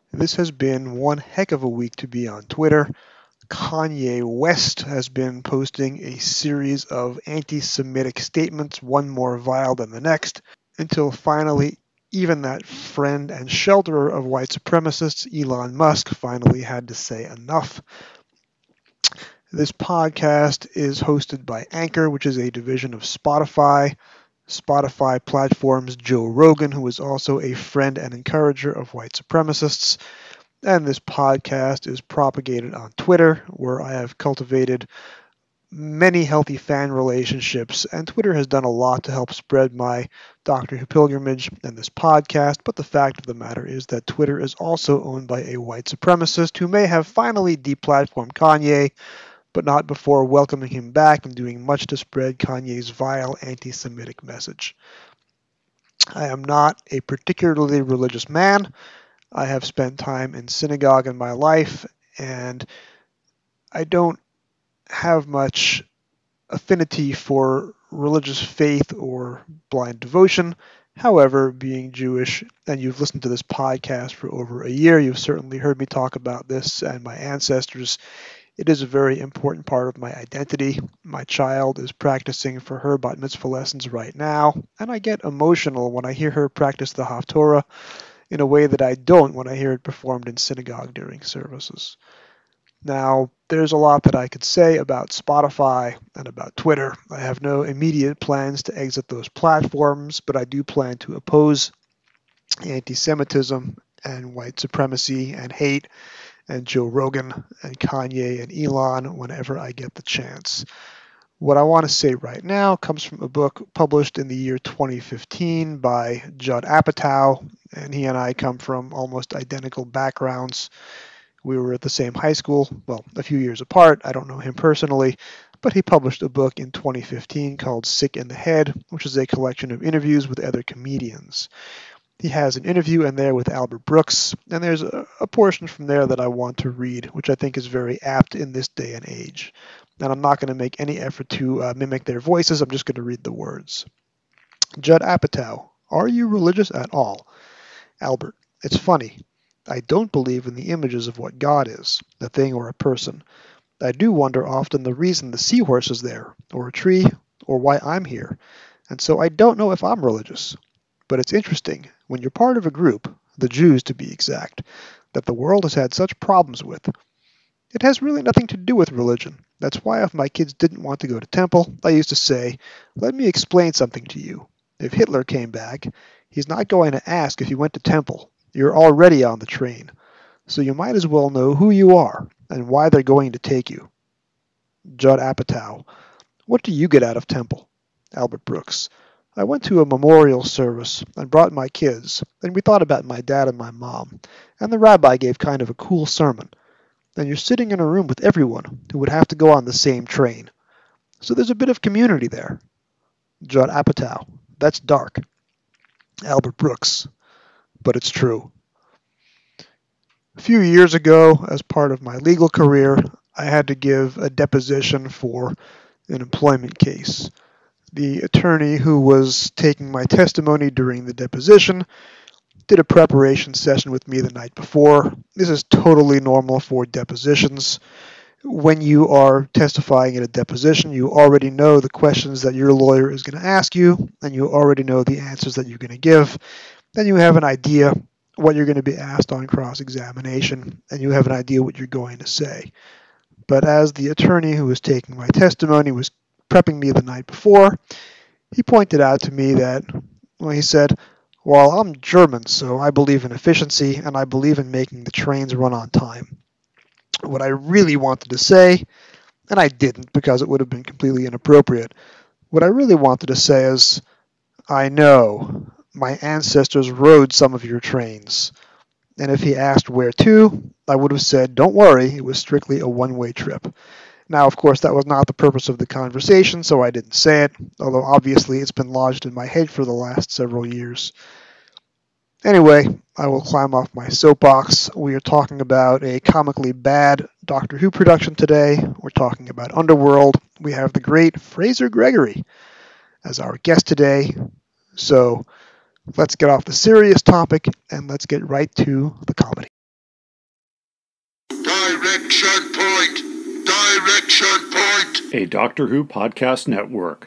This has been one heck of a week to be on Twitter. Kanye West has been posting a series of anti-Semitic statements, one more vile than the next, until finally even that friend and shelterer of white supremacists, Elon Musk, finally had to say enough. This podcast is hosted by Anchor, which is a division of Spotify. Spotify platforms Joe Rogan, who is also a friend and encourager of white supremacists. And this podcast is propagated on Twitter, where I have cultivated many healthy fan relationships, and Twitter has done a lot to help spread my Doctor Who pilgrimage and this podcast. But the fact of the matter is that Twitter is also owned by a white supremacist who may have finally deplatformed Kanye, but not before welcoming him back and doing much to spread Kanye's vile anti-Semitic message. I am not a particularly religious man. I have spent time in synagogue in my life, and I don't have much affinity for religious faith or blind devotion. However, being Jewish, and you've listened to this podcast for over a year, you've certainly heard me talk about this and my ancestors. It is a very important part of my identity. My child is practicing for her bat mitzvah lessons right now, and I get emotional when I hear her practice the Haftorah in a way that I don't when I hear it performed in synagogue during services. Now, there's a lot that I could say about Spotify and about Twitter. I have no immediate plans to exit those platforms, but I do plan to oppose anti-Semitism and white supremacy and hate and Joe Rogan and Kanye and Elon whenever I get the chance. What I want to say right now comes from a book published in the year 2015 by Judd Apatow, and he and I come from almost identical backgrounds. We were at the same high school, well, a few years apart. I don't know him personally, but he published a book in 2015 called Sick in the Head, which is a collection of interviews with other comedians. He has an interview in there with Albert Brooks, and there's a portion from there that I want to read, which I think is very apt in this day and age. And I'm not going to make any effort to mimic their voices. I'm just going to read the words. Judd Apatow, are you religious at all? Albert, it's funny. I don't believe in the images of what God is, a thing or a person. I do wonder often the reason the seahorse is there, or a tree, or why I'm here. And so I don't know if I'm religious. But it's interesting, when you're part of a group, the Jews to be exact, that the world has had such problems with. It has really nothing to do with religion. That's why if my kids didn't want to go to temple, I used to say, let me explain something to you. If Hitler came back, he's not going to ask if you went to temple. You're already on the train. So you might as well know who you are and why they're going to take you. Judd Apatow, what do you get out of temple? Albert Brooks, I went to a memorial service and brought my kids, and we thought about my dad and my mom, and the rabbi gave kind of a cool sermon. And you're sitting in a room with everyone who would have to go on the same train. So there's a bit of community there. Judd Apatow, that's dark. Albert Brooks, but it's true. A few years ago, as part of my legal career, I had to give a deposition for an employment case. The attorney who was taking my testimony during the deposition did a preparation session with me the night before. This is totally normal for depositions. When you are testifying at a deposition, you already know the questions that your lawyer is going to ask you, and you already know the answers that you're going to give. Then you have an idea what you're going to be asked on cross-examination, and you have an idea what you're going to say. But as the attorney who was taking my testimony was prepping me the night before, he pointed out to me that, well, he said, well, I'm German, so I believe in efficiency, and I believe in making the trains run on time. What I really wanted to say, and I didn't because it would have been completely inappropriate, what I really wanted to say is, I know, my ancestors rode some of your trains. And if he asked where to, I would have said, don't worry, it was strictly a one-way trip. Now, of course, that was not the purpose of the conversation, so I didn't say it, although obviously it's been lodged in my head for the last several years. Anyway, I will climb off my soapbox. We are talking about a comically bad Doctor Who production today. We're talking about Underworld. We have the great Frazer Gregory as our guest today. So let's get off the serious topic and let's get right to the comedy. Direction Point! Direction Point! A Doctor Who podcast network.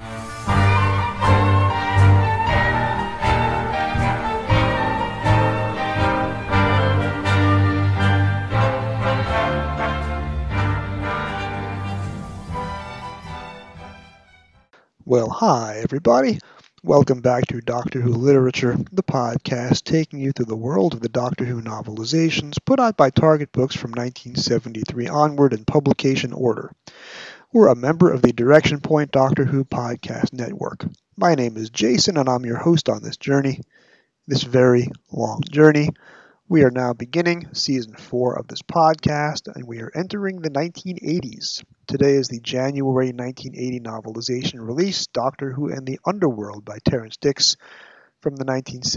Well, hi everybody. Welcome back to Doctor Who Literature, the podcast taking you through the world of the Doctor Who novelizations put out by Target Books from 1973 onward in publication order. We're a member of the Direction Point Doctor Who podcast network. My name is Jason and I'm your host on this journey, this very long journey. We are now beginning Season 4 of this podcast, and we are entering the 1980s. Today is the January 1980 novelization release, Doctor Who and the Underworld by Terrance Dicks, from the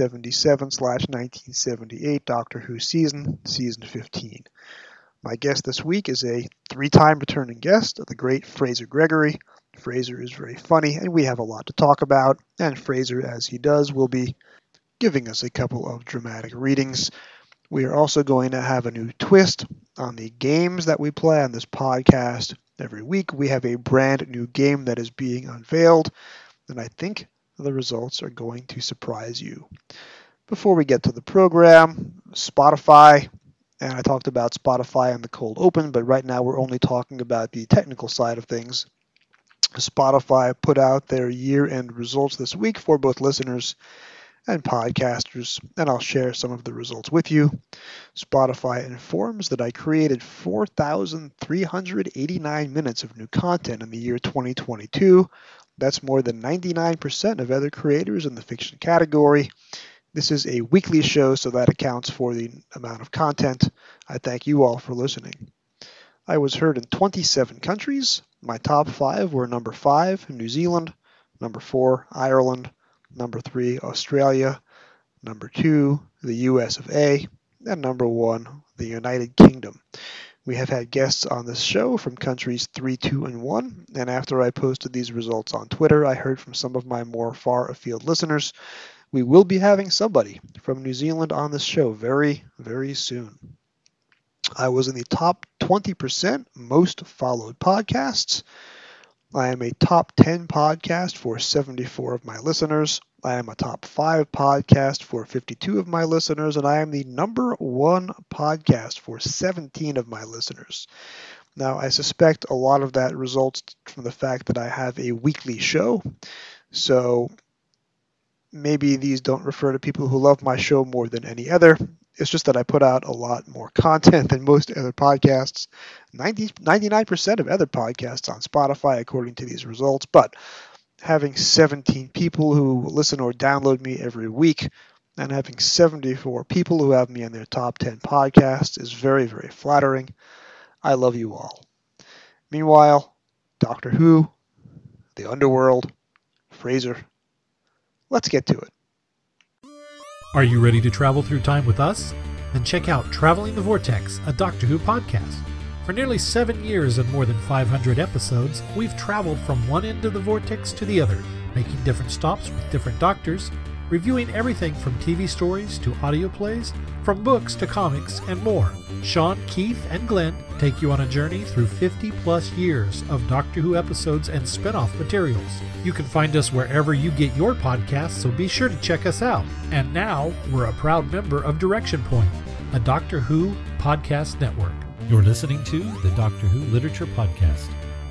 1977/1978 Doctor Who season, Season 15. My guest this week is a three-time returning guest, the great Frazer Gregory. Frazer is very funny, and we have a lot to talk about, and Frazer, as he does, will be giving us a couple of dramatic readings. We are also going to have a new twist on the games that we play on this podcast. Every week we have a brand new game that is being unveiled, and I think the results are going to surprise you. Before we get to the program, Spotify, and I talked about Spotify in the cold open, but right now we're only talking about the technical side of things. Spotify put out their year-end results this week for both listeners and podcasters, and I'll share some of the results with you. Spotify informs that I created 4,389 minutes of new content in the year 2022. That's more than 99% of other creators in the fiction category. This is a weekly show, so that accounts for the amount of content. I thank you all for listening. I was heard in 27 countries. My top 5 were number 5, New Zealand, number 4, Ireland, number 3, Australia, number 2, the US of A, and number 1, the United Kingdom. We have had guests on this show from countries 3, 2, and 1, and after I posted these results on Twitter, I heard from some of my more far-afield listeners. We will be having somebody from New Zealand on this show very, very soon. I was in the top 20% most followed podcasts. I am a top 10 podcast for 74 of my listeners. I am a top 5 podcast for 52 of my listeners, and I am the number 1 podcast for 17 of my listeners. Now, I suspect a lot of that results from the fact that I have a weekly show, so maybe these don't refer to people who love my show more than any other. It's just that I put out a lot more content than most other podcasts, 99% of other podcasts on Spotify, according to these results. But having 17 people who listen or download me every week and having 74 people who have me in their top 10 podcasts is very, very flattering. I love you all. Meanwhile, Doctor Who, the Underworld, Frazer, let's get to it. Are you ready to travel through time with us? Then check out Traveling the Vortex, a Doctor Who podcast. For nearly 7 years and more than 500 episodes, we've traveled from one end of the vortex to the other, making different stops with different doctors, reviewing everything from TV stories to audio plays, from books to comics, and more. Sean, Keith, and Glenn take you on a journey through 50-plus years of Doctor Who episodes and spin-off materials. You can find us wherever you get your podcasts, so be sure to check us out. And now, we're a proud member of Direction Point, a Doctor Who podcast network. You're listening to the Doctor Who Literature Podcast.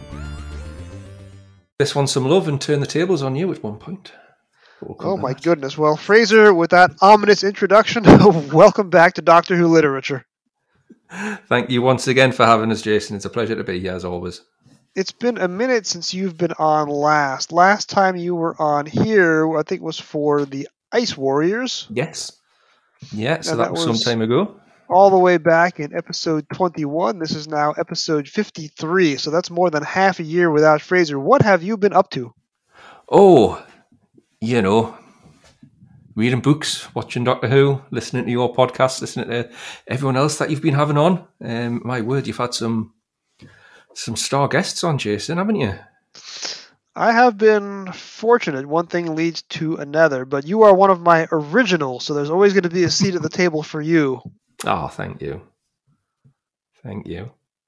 This one some love and turn the tables on you at one point. Oh my goodness. Well, Frazer, with that ominous introduction, welcome back to Doctor Who Literature. Thank you once again for having us, Jason. It's a pleasure to be here, as always. It's been a minute since you've been on last. Last time you were on here, I think, was for the Ice Warriors. Yes. Yeah, so that was some time ago. All the way back in episode 21. This is now episode 53, so that's more than half a year without Frazer. What have you been up to? Oh, you know, reading books, watching Doctor Who, listening to your podcast, listening to everyone else that you've been having on. My word, you've had some star guests on, Jason, haven't you? I have been fortunate. One thing leads to another, but you are one of my originals, so there's always going to be a seat at the table for you. Oh, thank you. Thank you.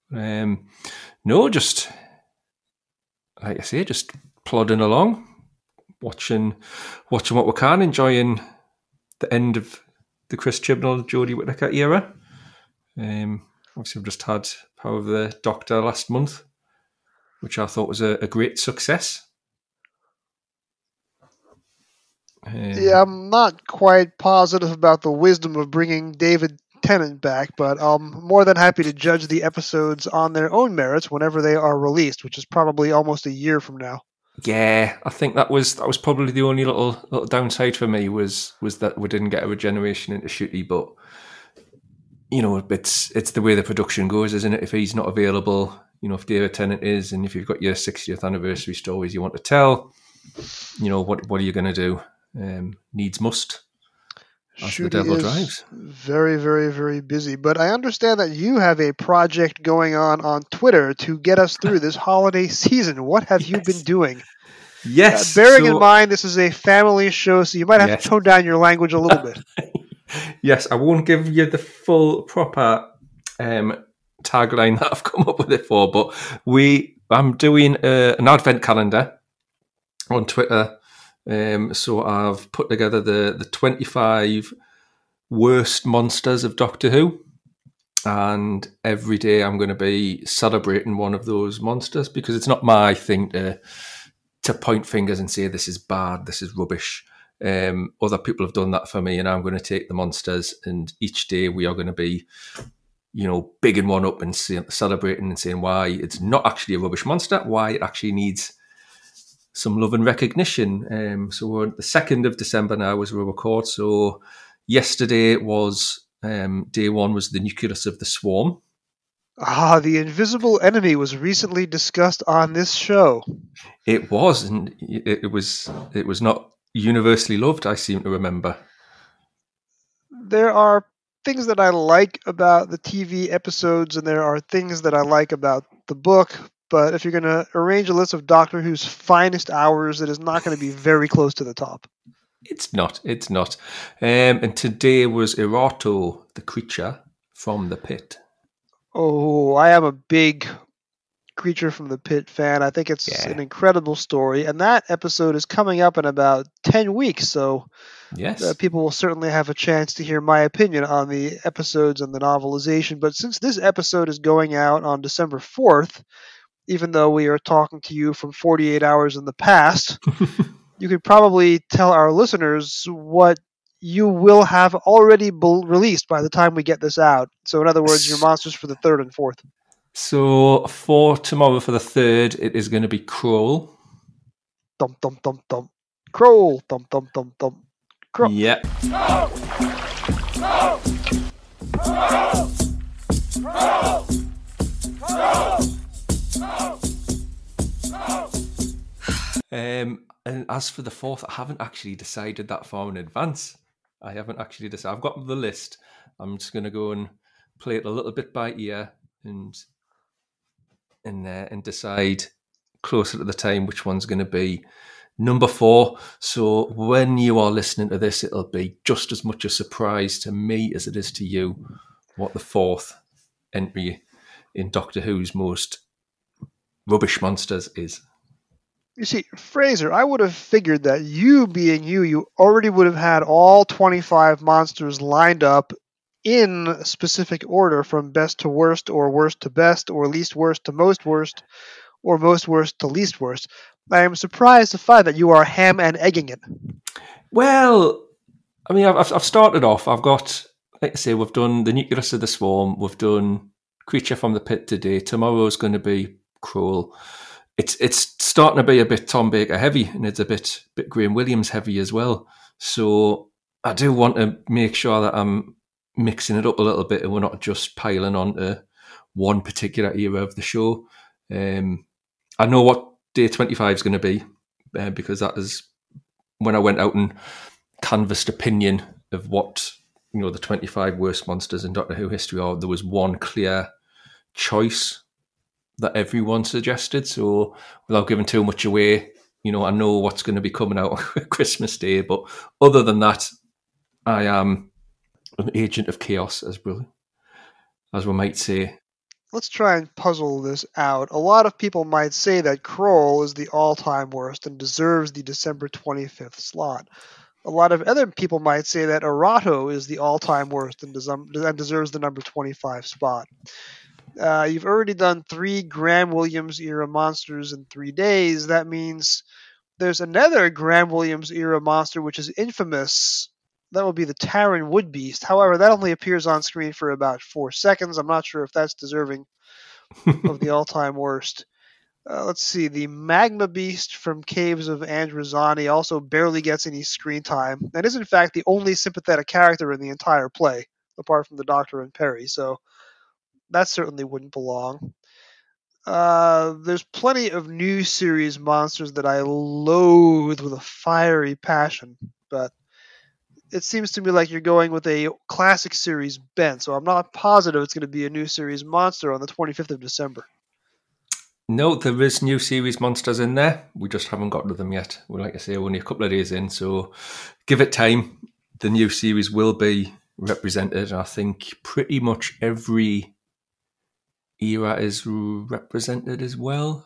No, just like I say, just plodding along, watching what we can, enjoying the end of the Chris Chibnall, Jodie Whittaker era. Obviously, we've just had Power of the Doctor last month, which I thought was a great success. Yeah, I'm not quite positive about the wisdom of bringing David Tennant back, but I'm more than happy to judge the episodes on their own merits whenever they are released, which is probably almost a year from now. Yeah, I think that was probably the only little downside for me was that we didn't get a regeneration into Shooty, but you know, it's the way the production goes, isn't it? If he's not available, you know, if David Tennant is, and if you've got your 60th anniversary stories you want to tell, you know, what are you going to do? Needs must. As the devil drives. Very, very, very busy. But I understand that you have a project going on Twitter to get us through this holiday season. What have you been doing? Yes. Bearing in mind this is a family show, so you might have to tone down your language a little bit. Yes, I won't give you the full proper tagline that I've come up with it for, but I'm doing an advent calendar on Twitter. So I've put together the 25 worst monsters of Doctor Who, and every day I'm going to be celebrating one of those monsters, because it's not my thing to point fingers and say this is bad, this is rubbish. Other people have done that for me, and I'm going to take the monsters, and each day we are going to be, you know, bigging one up and celebrating and saying why it's not actually a rubbish monster, why it actually needs some love and recognition. So we're the 2nd of December now as we record. So yesterday was day one, was the nucleus of the swarm. The invisible enemy was recently discussed on this show. It was, and it was not universally loved, I seem to remember. There are things that I like about the TV episodes, and there are things that I like about the book. But if you're going to arrange a list of Doctor Who's finest hours, it is not going to be very close to the top. It's not. And today was Erato, the creature from the pit. Oh, I am a big Creature from the Pit fan. I think it's an incredible story. And that episode is coming up in about 10 weeks. So people will certainly have a chance to hear my opinion on the episodes and the novelization. But since this episode is going out on December 4th, even though we are talking to you from 48 hours in the past, you could probably tell our listeners what you will have already released by the time we get this out. So in other words, your monsters for the 3rd and 4th. So for tomorrow, for the 3rd, it is going to be Kroll. Thump, thump, thump, thump. Kroll. Thump, thump, thump, thump. Kroll. Yeah. And as for the 4th, I haven't actually decided that far in advance. I've got the list. I'm just going to go and play it a little bit by ear and decide closer to the time which one's going to be number 4. So when you are listening to this, it'll be just as much a surprise to me as it is to you what the 4th entry in Doctor Who's most rubbish monsters is. You see, Frazer, I would have figured that you being you already would have had all 25 monsters lined up in specific order from best to worst, or worst to best, or least worst to most worst, or most worst to least worst. I am surprised to find that you are ham and egging it. Well, I mean, I've started off. I've got, like I say, we've done the nucleus of the swarm. We've done Creature from the Pit today. Tomorrow's going to be Kroll. It's starting to be a bit Tom Baker heavy, and it's a bit Graham Williams heavy as well. So I do want to make sure that I'm mixing it up a little bit, and we're not just piling onto one particular era of the show. I know what day 25 is going to be, because that is when I went out and canvassed opinion of what, you know, the 25 worst monsters in Doctor Who history are. There was one clear choice that everyone suggested. So without giving too much away, you know, I know what's going to be coming out on Christmas Day. But other than that, I am an agent of chaos, as we might say. let's try and puzzle this out. A lot of people might say that Kroll is the all-time worst and deserves the December 25th slot. A lot of other people might say that Arato is the all-time worst and deserves the number 25 spot. You've already done 3 Graham Williams era monsters in 3 days. That means there's another Graham Williams era monster which is infamous. That would be the Taran Woodbeast. However, that only appears on screen for about 4 seconds. I'm not sure if that's deserving of the all-time worst. Let's see. The Magma Beast from Caves of Androzani also barely gets any screen time, and is in fact the only sympathetic character in the entire play, apart from the Doctor and Perry. So that certainly wouldn't belong. There's plenty of new series monsters that I loathe with a fiery passion, but it seems to me like you're going with a classic series bent, so I'm not positive it's going to be a new series monster on the 25th of December. No, there is new series monsters in there. We just haven't got to them yet. Well, like I say, we're only a couple of days in, so give it time. The new series will be represented. I think pretty much every era is represented as well.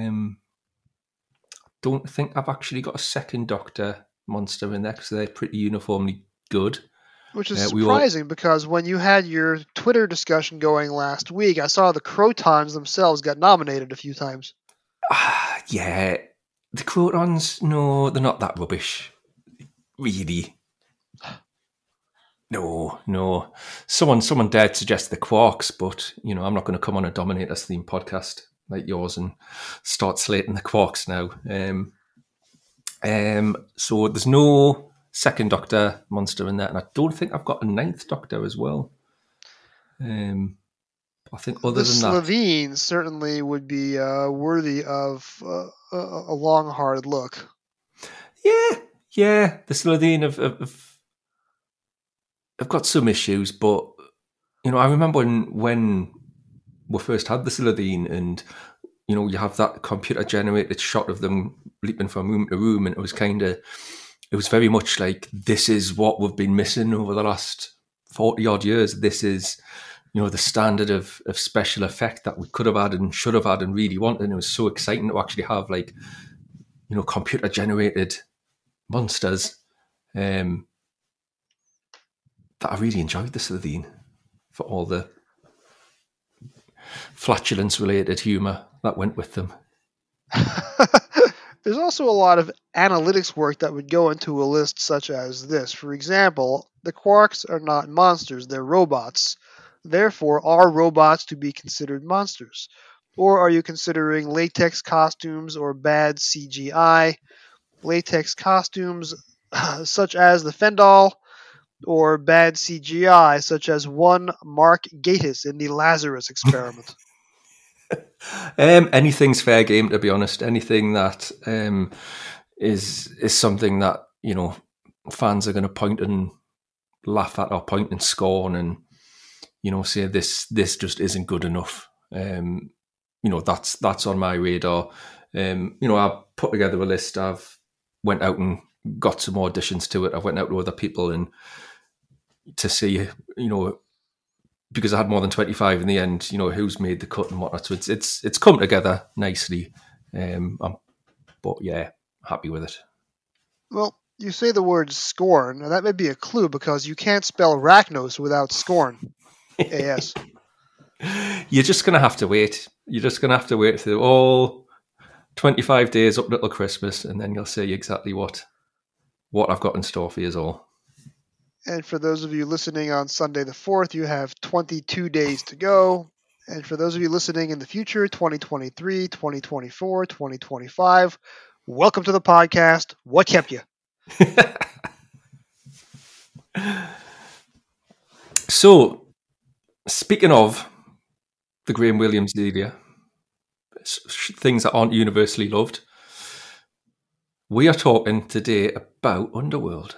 Don't think I've actually got a second Doctor monster in there because they're pretty uniformly good. Which is surprising because when you had your Twitter discussion going last week, I saw the Crotons themselves got nominated a few times. Yeah, the Crotons, no, they're not that rubbish. Really. No. Someone dared suggest the Quarks, but, I'm not going to come on a Dominators theme podcast like yours and start slating the Quarks now. So there's no second Doctor monster in there, and I don't think I've got a ninth Doctor as well. I think other than that, the Slovene certainly would be worthy of a long, hard look. Yeah. The Slovene have got some issues, but I remember when we first had the Slovene, and you have that computer generated shot of them leaping from room to room, and it was very much like, this is what we've been missing over the last 40 odd years. This is, the standard of special effect that we could have had and should have had and really wanted. And it was so exciting to actually have computer generated monsters. That I really enjoyed the Slovene for all the flatulence related humour that went with them. There's also a lot of analytics work that would go into a list such as this. For example, the Quarks are not monsters, they're robots. Therefore, are robots to be considered monsters? Or are you considering latex costumes or bad CGI? Latex costumes such as the Fendal, or bad CGI such as one Mark Gatiss in the Lazarus experiment? Anything's fair game, to be honest. Anything that is something that fans are going to point and laugh at, or point and scorn, and say this just isn't good enough. That's on my radar. I put together a list. I've went out and got some auditions to it. I went out to other people and to see, because I had more than 25 in the end, who's made the cut and whatnot. So it's come together nicely. But yeah, happy with it. Well, you say the word scorn, and that may be a clue because you can't spell Rachnos without scorn. AS. You're just going to have to wait. You're just going to have to wait through all 25 days up until Christmas, and then you'll see exactly what I've got in store for you all. And for those of you listening on Sunday the 4th, you have 22 days to go. And for those of you listening in the future, 2023, 2024, 2025, welcome to the podcast. What kept you? So, speaking of the Graham Williams area, things that aren't universally loved, we are talking today about Underworld.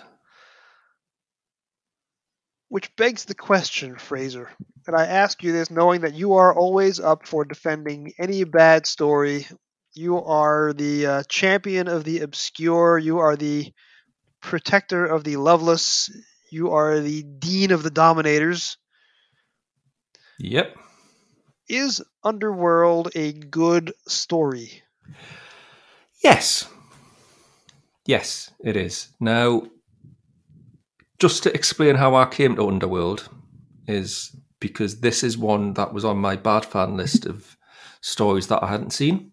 Which begs the question, Frazer, and I ask you this knowing that you are always up for defending any bad story. You are the champion of the obscure. You are the protector of the loveless. You are the dean of the dominators. Yep. Is Underworld a good story? Yes. Yes, it is. Now, just to explain how I came to Underworld is because this is one that was on my bad fan list of stories that I hadn't seen.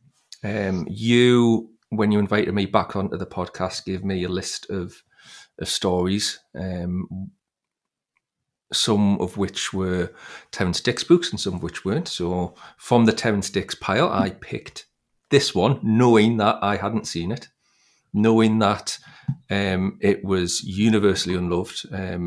You, when you invited me back onto the podcast, gave me a list of stories, some of which were Terrance Dicks books and some of which weren't. So from the Terrance Dicks pile, I picked this one, knowing that I hadn't seen it, knowing that it was universally unloved.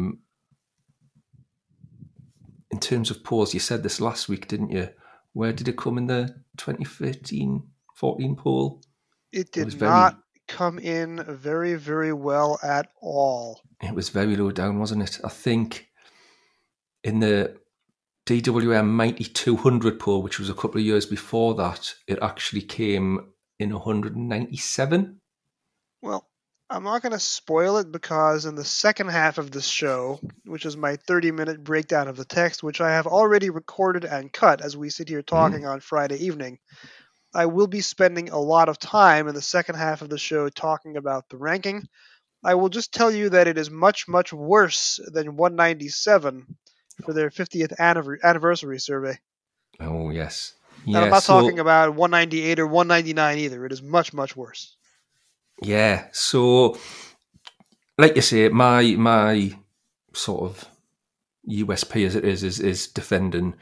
In terms of polls, you said this last week, didn't you? Where did it come in the 2013-14 poll? It It did was not very, come in very, very well at all. it was very low down, wasn't it? I think in the DWM Mighty 200 poll, which was a couple of years before that, it actually came in 197. Well, I'm not going to spoil it because in the second half of this show, which is my 30-minute breakdown of the text, which I have already recorded and cut as we sit here talking on Friday evening, I will be spending a lot of time in the second half of the show talking about the ranking. I will just tell you that it is much, much worse than 197 for their 50th anniversary survey. Oh, yes. And I'm Yeah, not talking so, about 198 or 199 either. It is much, much worse. yeah, so, like you say, my sort of USP as it is defending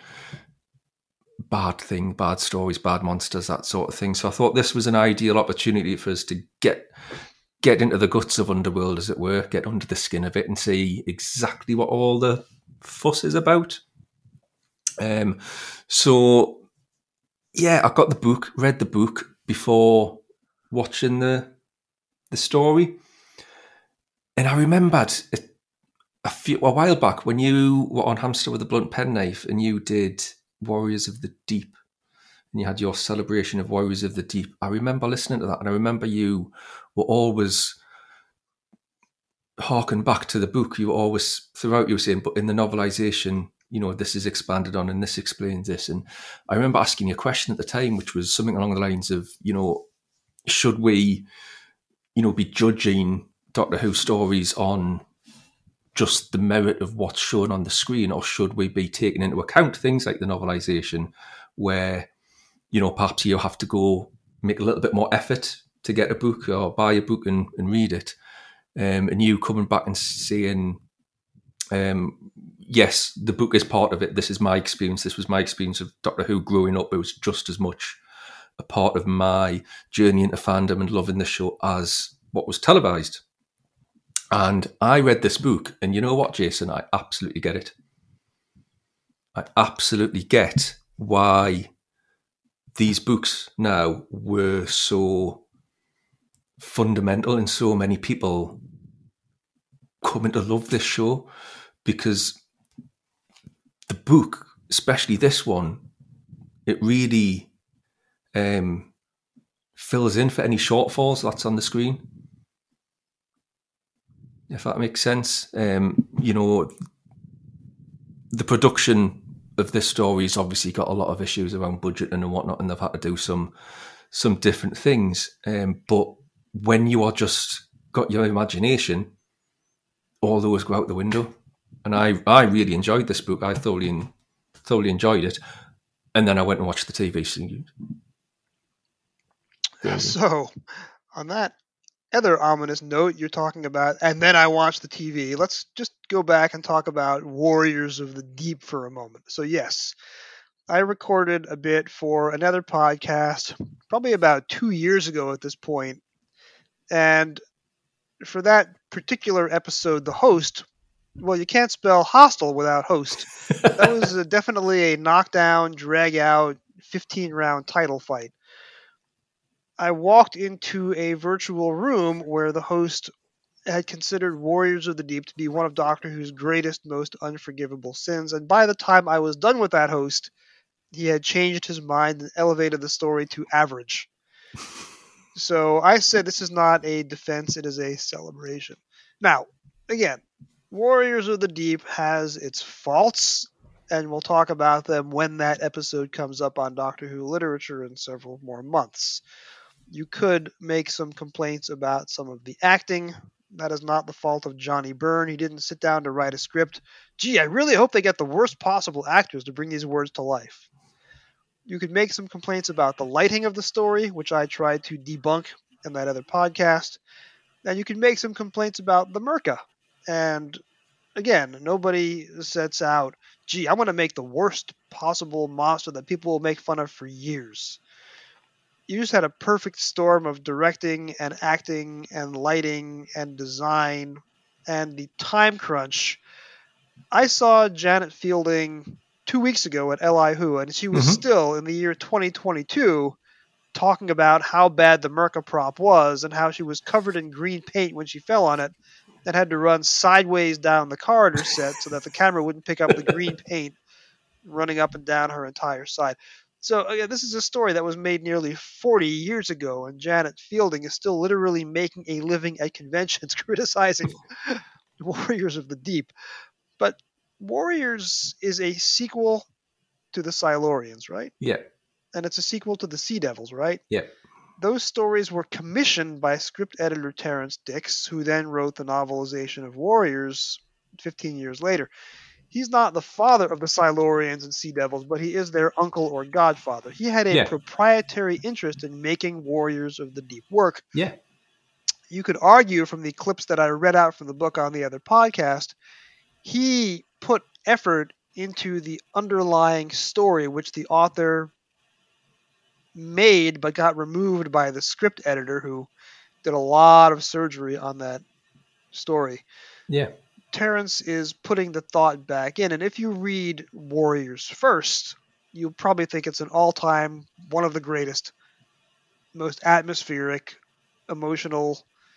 bad stories, bad monsters, that sort of thing. So I thought this was an ideal opportunity for us to get into the guts of Underworld, as it were, get under the skin of it and see exactly what all the fuss is about. So yeah, I got the book, read the book before watching the story, and I remembered a while back when you were on Hamster with a Blunt Penknife and you did Warriors of the Deep, and you had your celebration of Warriors of the Deep. I remember listening to that, and I remember you were always harken back to the book. You were always, throughout, you were saying, but in the novelization, this is expanded on and this explains this. And I remember asking you a question at the time, which was something along the lines of, should we, be judging Doctor Who stories on just the merit of what's shown on the screen, or should we be taking into account things like the novelization where, perhaps you have to go make a little bit more effort to get a book or buy a book and read it. And you coming back and saying, yes, the book is part of it. This is my experience. This was my experience of Doctor Who growing up. It was just as much a part of my journey into fandom and loving the show as what was televised. And I read this book, and you know what, Jason? I absolutely get it. I absolutely get why these books now were so fundamental and so many people coming to love this show, because the book, especially this one, it really fills in for any shortfalls that's on the screen, if that makes sense. The production of this story has obviously got a lot of issues around budget and whatnot, and they've had to do some different things. But when you are just got your imagination, all those go out the window. And I really enjoyed this book. I thoroughly enjoyed it. And then I went and watched the TV series. So, on that other ominous note you're talking about, and then I watched the TV, let's just go back and talk about Warriors of the Deep for a moment. So, yes, I recorded a bit for another podcast probably about 2 years ago at this point. And for that particular episode, the host, well, you can't spell hostile without host. That was definitely a knockdown, drag out, 15-round title fight. I walked into a virtual room where the host had considered Warriors of the Deep to be one of Doctor Who's greatest, most unforgivable sins. And by the time I was done with that host, he had changed his mind and elevated the story to average. So I said this is not a defense, it is a celebration. Now, again, Warriors of the Deep has its faults and we'll talk about them when that episode comes up on Doctor Who Literature in several more months. You could make some complaints about some of the acting. That is not the fault of Johnny Byrne. He didn't sit down to write a script. Gee, I really hope they get the worst possible actors to bring these words to life. You could make some complaints about the lighting of the story, which I tried to debunk in that other podcast. And you could make some complaints about the Merca. And again, nobody sets out, gee, I want to make the worst possible monster that people will make fun of for years. You just had a perfect storm of directing and acting and lighting and design and the time crunch. I saw Janet Fielding 2 weeks ago at Li Who, and she was still in the year 2022 talking about how bad the Merca prop was and how she was covered in green paint when she fell on it and had to run sideways down the corridor set so that the camera wouldn't pick up the green paint running up and down her entire side. So again, this is a story that was made nearly 40 years ago, and Janet Fielding is still literally making a living at conventions criticizing Warriors of the Deep. But Warriors is a sequel to the Silurians, right? Yeah. And it's a sequel to the Sea Devils, right? Yeah. Those stories were commissioned by script editor Terrence Dix, who then wrote the novelization of Warriors 15 years later. He's not the father of the Silurians and Sea Devils, but he is their uncle or godfather. He had a proprietary interest in making Warriors of the Deep work. Yeah. You could argue from the clips that I read out from the book on the other podcast, he put effort into the underlying story, which the author made but got removed by the script editor, who did a lot of surgery on that story. Yeah. Terrence is putting the thought back in, and if you read Warriors first, you'll probably think it's an all-time, one of the greatest, most atmospheric, emotional,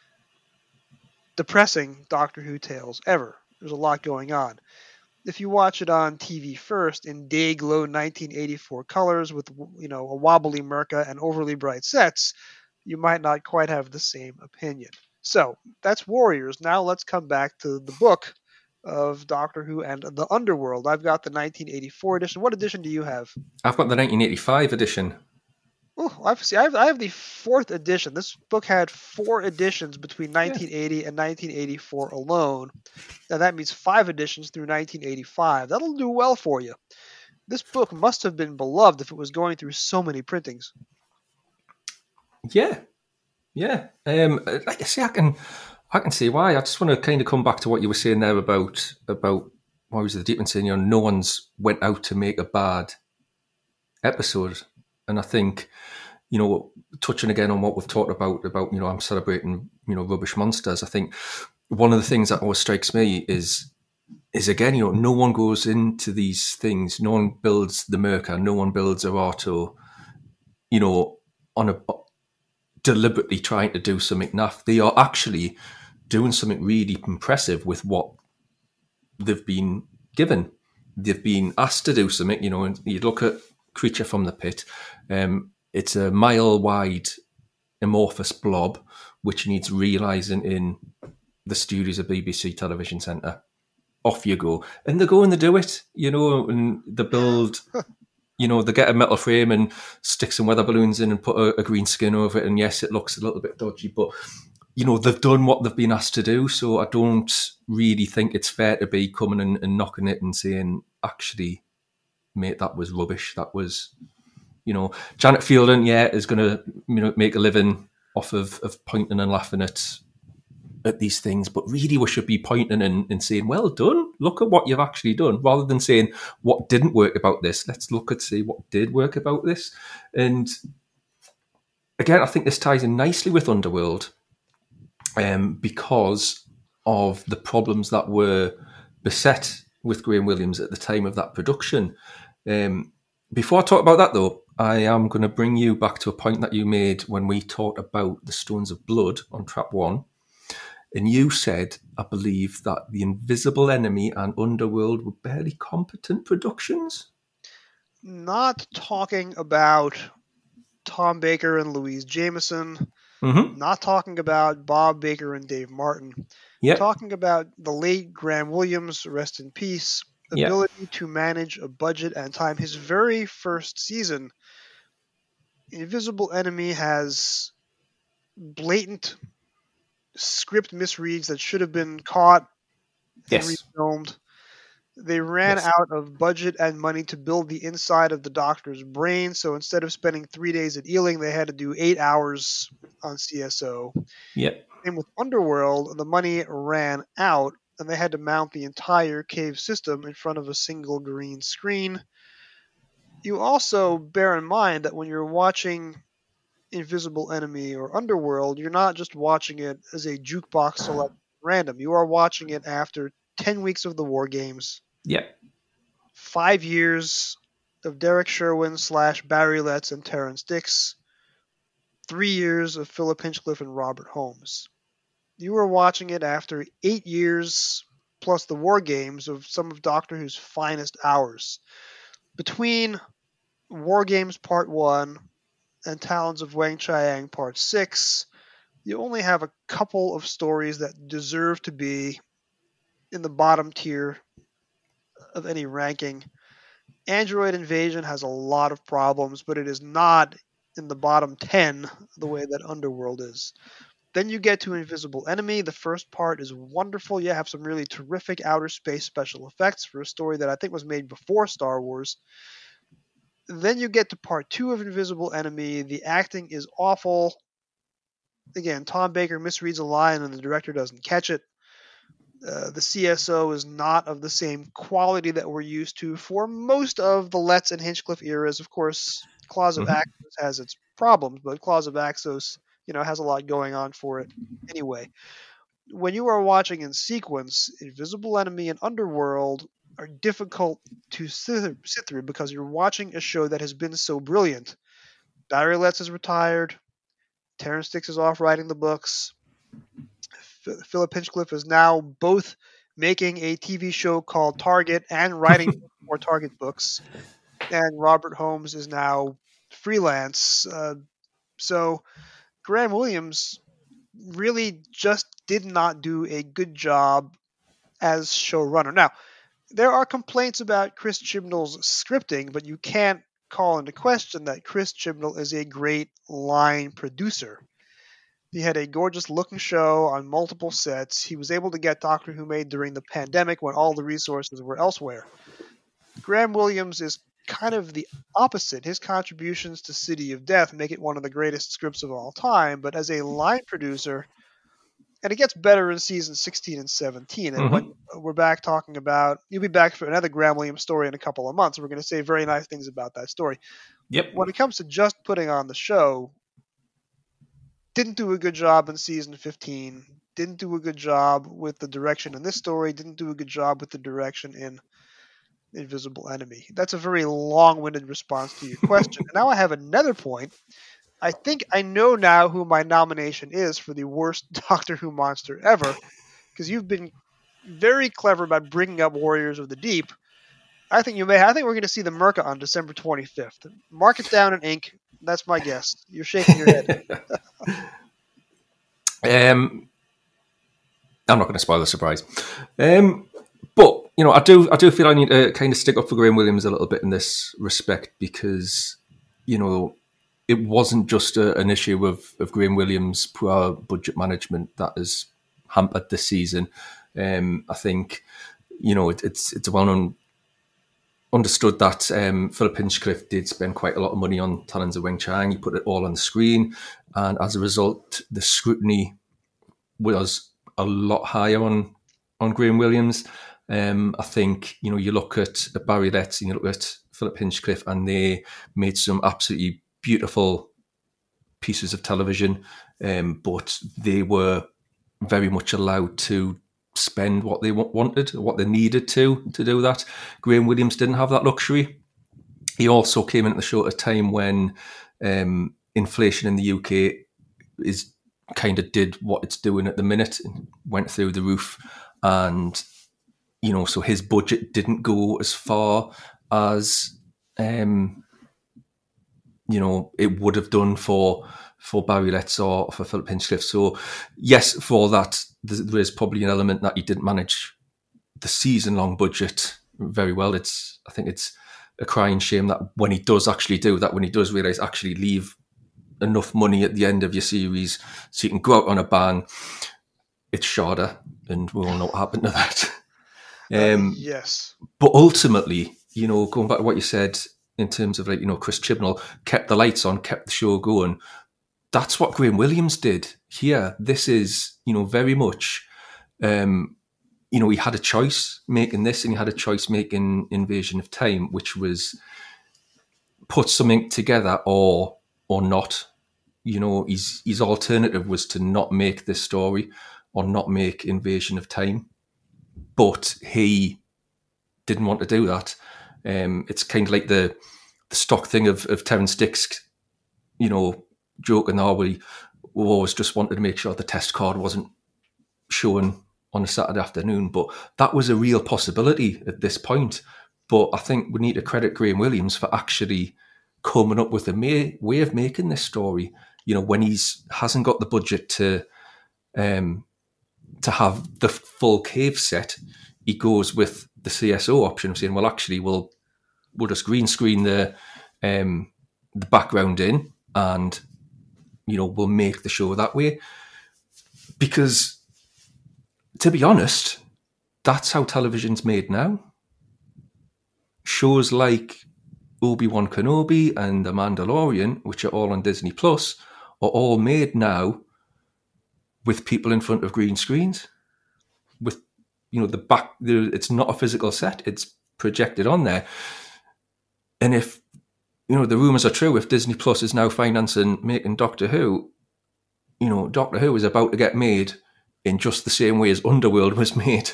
depressing Doctor Who tales ever. There's a lot going on. If you watch it on TV first in day-glow 1984 colors with, a wobbly Merca and overly bright sets, you might not quite have the same opinion. So that's Warriors. Now let's come back to the book of Doctor Who and the Underworld. I've got the 1984 edition. What edition do you have? I've got the 1985 edition. Oh, I have the 4th edition. This book had 4 editions between 1980 and 1984 alone. Now that means 5 editions through 1985. That'll do well for you. This book must have been beloved if it was going through so many printings. Yeah. Yeah. Like I say, I can see why. I just want to kind of come back to what you were saying there about Warriors of the Deep and saying, no one's went out to make a bad episode. And I think, touching again on what we've talked about, I'm celebrating, rubbish monsters. I think one of the things that always strikes me is again, no one goes into these things. No one builds the Merca. No one builds Arato, on a deliberately trying to do something naff. They are actually doing something really impressive with what they've been given. They've been asked to do something, and you look at Creature from the Pit. It's a mile-wide amorphous blob, which needs realising in the studios of BBC Television Centre. Off you go. And they go and they do it, and they build... they get a metal frame and stick some weather balloons in and put a green skin over it. And yes, it looks a little bit dodgy, but, they've done what they've been asked to do. So I don't really think it's fair to be coming and knocking it and saying, actually, mate, that was rubbish. That was, Janet Fielding, is going to, make a living off of pointing and laughing at these things, but really we should be pointing and saying, well done, look at what you've actually done, rather than saying what didn't work about this. Let's look at see what did work about this. And again, I think this ties in nicely with Underworld, because of the problems that were beset with Graham Williams at the time of that production. Before I talk about that though, I am going to bring you back to a point that you made when we talked about the Stones of Blood on Trap 1. And you said, I believe, that The Invisible Enemy and Underworld were barely competent productions? Not talking about Tom Baker and Louise Jameson. Not talking about Bob Baker and Dave Martin. Yep. Talking about the late Graham Williams, rest in peace, Yeah. ability to manage a budget and time. His very first season, Invisible Enemy has blatant script misreads that should have been caught and Yes. refilmed. They ran Yes. out of budget and money to build the inside of the Doctor's brain, so instead of spending 3 days at Ealing, they had to do 8 hours on CSO. Yeah. Same with Underworld, the money ran out, and they had to mount the entire cave system in front of a single green screen. You also bear in mind that when you're watching Invisible Enemy or Underworld, you're not just watching it as a jukebox select random. You are watching it after 10 weeks of the War Games, Yeah. 5 years of Derek Sherwin / Barry Letts and Terrence Dix, 3 years of Philip Hinchcliffe and Robert Holmes. You were watching it after 8 years plus the War Games of some of Doctor Who's finest hours. Between War Games Part 1 and Talons of Wang Chiang Part 6, you only have a couple of stories that deserve to be in the bottom tier of any ranking. Android Invasion has a lot of problems, but it is not in the bottom 10 the way that Underworld is. Then you get to Invisible Enemy. The first part is wonderful. You have some really terrific outer space special effects for a story that I think was made before Star Wars. Then you get to part 2 of Invisible Enemy. The acting is awful. Again, Tom Baker misreads a line and the director doesn't catch it. The CSO is not of the same quality that we're used to for most of the Letts and Hinchcliffe eras. Of course, Claws of Axos has its problems, but Claws of Axos, has a lot going on for it anyway. When you are watching in sequence, Invisible Enemy and Underworld are difficult to sit through because you're watching a show that has been so brilliant. Barry Letts is retired. Terrence Dix is off writing the books. Philip Hinchcliffe is now both making a TV show called Target and writing more Target books. And Robert Holmes is now freelance. So Graham Williams really just did not do a good job as showrunner. Now, there are complaints about Chris Chibnall's scripting, but you can't call into question that Chris Chibnall is a great line producer. He had a gorgeous looking show on multiple sets. He was able to get Doctor Who made during the pandemic when all the resources were elsewhere. Graham Williams is kind of the opposite. His contributions to City of Death make it one of the greatest scripts of all time, but as a line producer, and it gets better in season 16 and 17. And when we're back talking about, you'll be back for another Graham Williams story in a couple of months. We're going to say very nice things about that story. Yep. When it comes to just putting on the show, didn't do a good job in season 15. Didn't do a good job with the direction in this story. Didn't do a good job with the direction in Invisible Enemy. That's a very long-winded response to your question. And now I have another point. I think I know now who my nomination is for the worst Doctor Who monster ever, because you've been very clever about bringing up Warriors of the Deep. I think we're going to see the Merca on December 25th. Mark it down in ink. That's my guess. You're shaking your head. I'm not going to spoil the surprise. But I do feel I need to kind of stick up for Graham Williams a little bit in this respect because, it wasn't just an issue of Graham Williams' poor budget management that has hampered this season. I think, it's well known, understood that Philip Hinchcliffe did spend quite a lot of money on Talons of Weng Chiang. He put it all on the screen, and as a result, the scrutiny was a lot higher on Graham Williams. I think, you look at Barry Letts and you look at Philip Hinchcliffe, and they made some absolutely beautiful pieces of television, but they were very much allowed to spend what they wanted, what they needed to do that. Graham Williams didn't have that luxury. He also came into the show at a time when inflation in the UK is kind of did what it's doing at the minute, and went through the roof, and so his budget didn't go as far as it would have done for Barry Letts or for Philip Hinchcliffe. So yes, for that, there is probably an element that he didn't manage the season-long budget very well. I think it's a crying shame that when he does actually do that, when he does realise actually leave enough money at the end of your series so you can go out on a bang, it's shorter, and we all know what happened to that. Yes. But ultimately, going back to what you said in terms of Chris Chibnall kept the lights on, kept the show going. That's what Graham Williams did here. This is, very much, he had a choice making this, and he had a choice making Invasion of Time, which was put something together or not. His alternative was to not make this story or not make Invasion of Time. But he didn't want to do that. It's kind of like the stock thing of Terrence Dicks, joking now, we always just wanted to make sure the test card wasn't showing on a Saturday afternoon. But that was a real possibility at this point. But I think we need to credit Graham Williams for actually coming up with a way of making this story. When hasn't got the budget to have the full cave set, he goes with the CSO option of saying, well, actually, we'll just green screen the background in, and we'll make the show that way. Because, to be honest, that's how television's made now. Shows like Obi-Wan Kenobi and The Mandalorian, which are all on Disney Plus, are all made now with people in front of green screens. With it's not a physical set; it's projected on there. And if the rumors are true, if Disney Plus is now financing making Doctor Who, Doctor Who is about to get made in just the same way as Underworld was made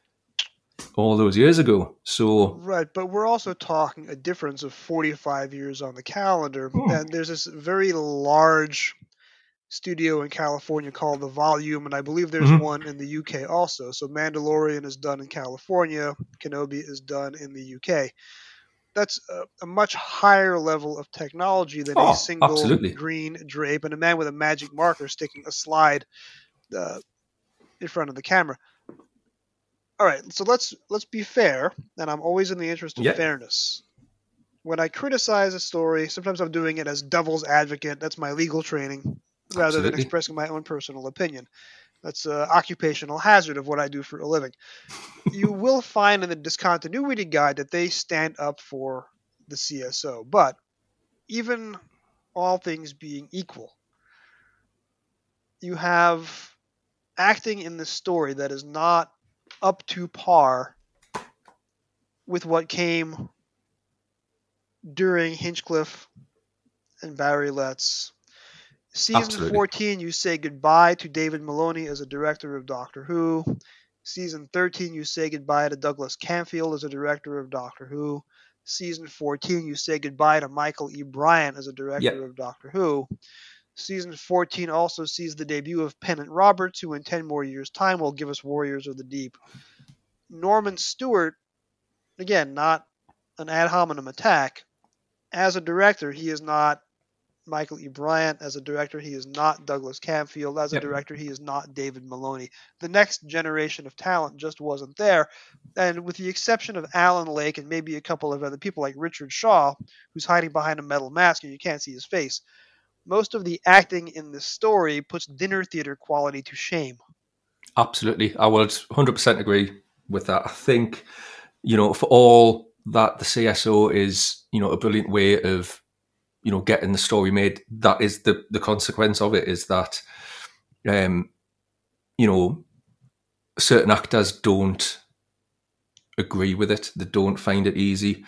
all those years ago. So Right, but we're also talking a difference of 45 years on the calendar, and there's this very large studio in California called The Volume, and I believe there's one in the UK also. So Mandalorian is done in California, Kenobi is done in the UK. That's a much higher level of technology than a single absolutely. green drape and a man with a magic marker sticking a slide in front of the camera. All right, so let's be fair, and I'm always in the interest of fairness. When I criticize a story, sometimes I'm doing it as devil's advocate. That's my legal training, rather than expressing my own personal opinion. That's an occupational hazard of what I do for a living. You will find in the discontinuity guide that they stand up for the CSO. But even all things being equal, you have acting in the story that is not up to par with what came during Hinchcliffe and Barry Letts. Season 14, you say goodbye to David Maloney as a director of Doctor Who. Season 13, you say goodbye to Douglas Camfield as a director of Doctor Who. Season 14, you say goodbye to Michael E. Bryant as a director of Doctor Who. Season 14 also sees the debut of Pennant Roberts, who in 10 more years' time will give us Warriors of the Deep. Norman Stewart, again, not an ad hominem attack. As a director, he is not Michael E. Bryant. As a director, he is not Douglas Camfield. As a director, he is not David Maloney. The next generation of talent just wasn't there. And with the exception of Alan Lake and maybe a couple of other people like Richard Shaw, who's hiding behind a metal mask and you can't see his face, most of the acting in this story puts dinner theater quality to shame. Absolutely. I would 100% agree with that. I think, for all that the CSO is, a brilliant way of, getting the story made, that is the consequence of it, is that, certain actors don't agree with it. They don't find it easy.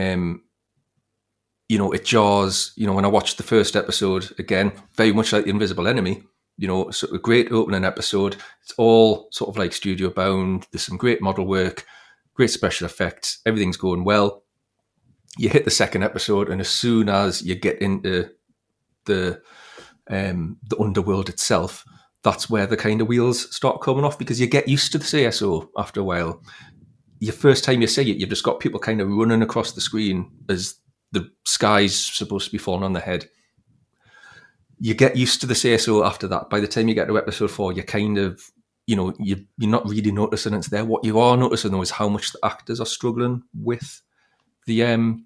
It jars, when I watched the first episode, again, very much like The Invisible Enemy, so a great opening episode. It's all sort of like studio bound. There's some great model work, great special effects. Everything's going well. You hit the second episode, and as soon as you get into the underworld itself, that's where the kind of wheels start coming off, because you get used to the CSO after a while. Your first time you see it, you've just got people kind of running across the screen as the sky's supposed to be falling on their head. You get used to the CSO after that. By the time you get to episode 4, you're kind of you're not really noticing it's there. What you are noticing, though, is how much the actors are struggling with the,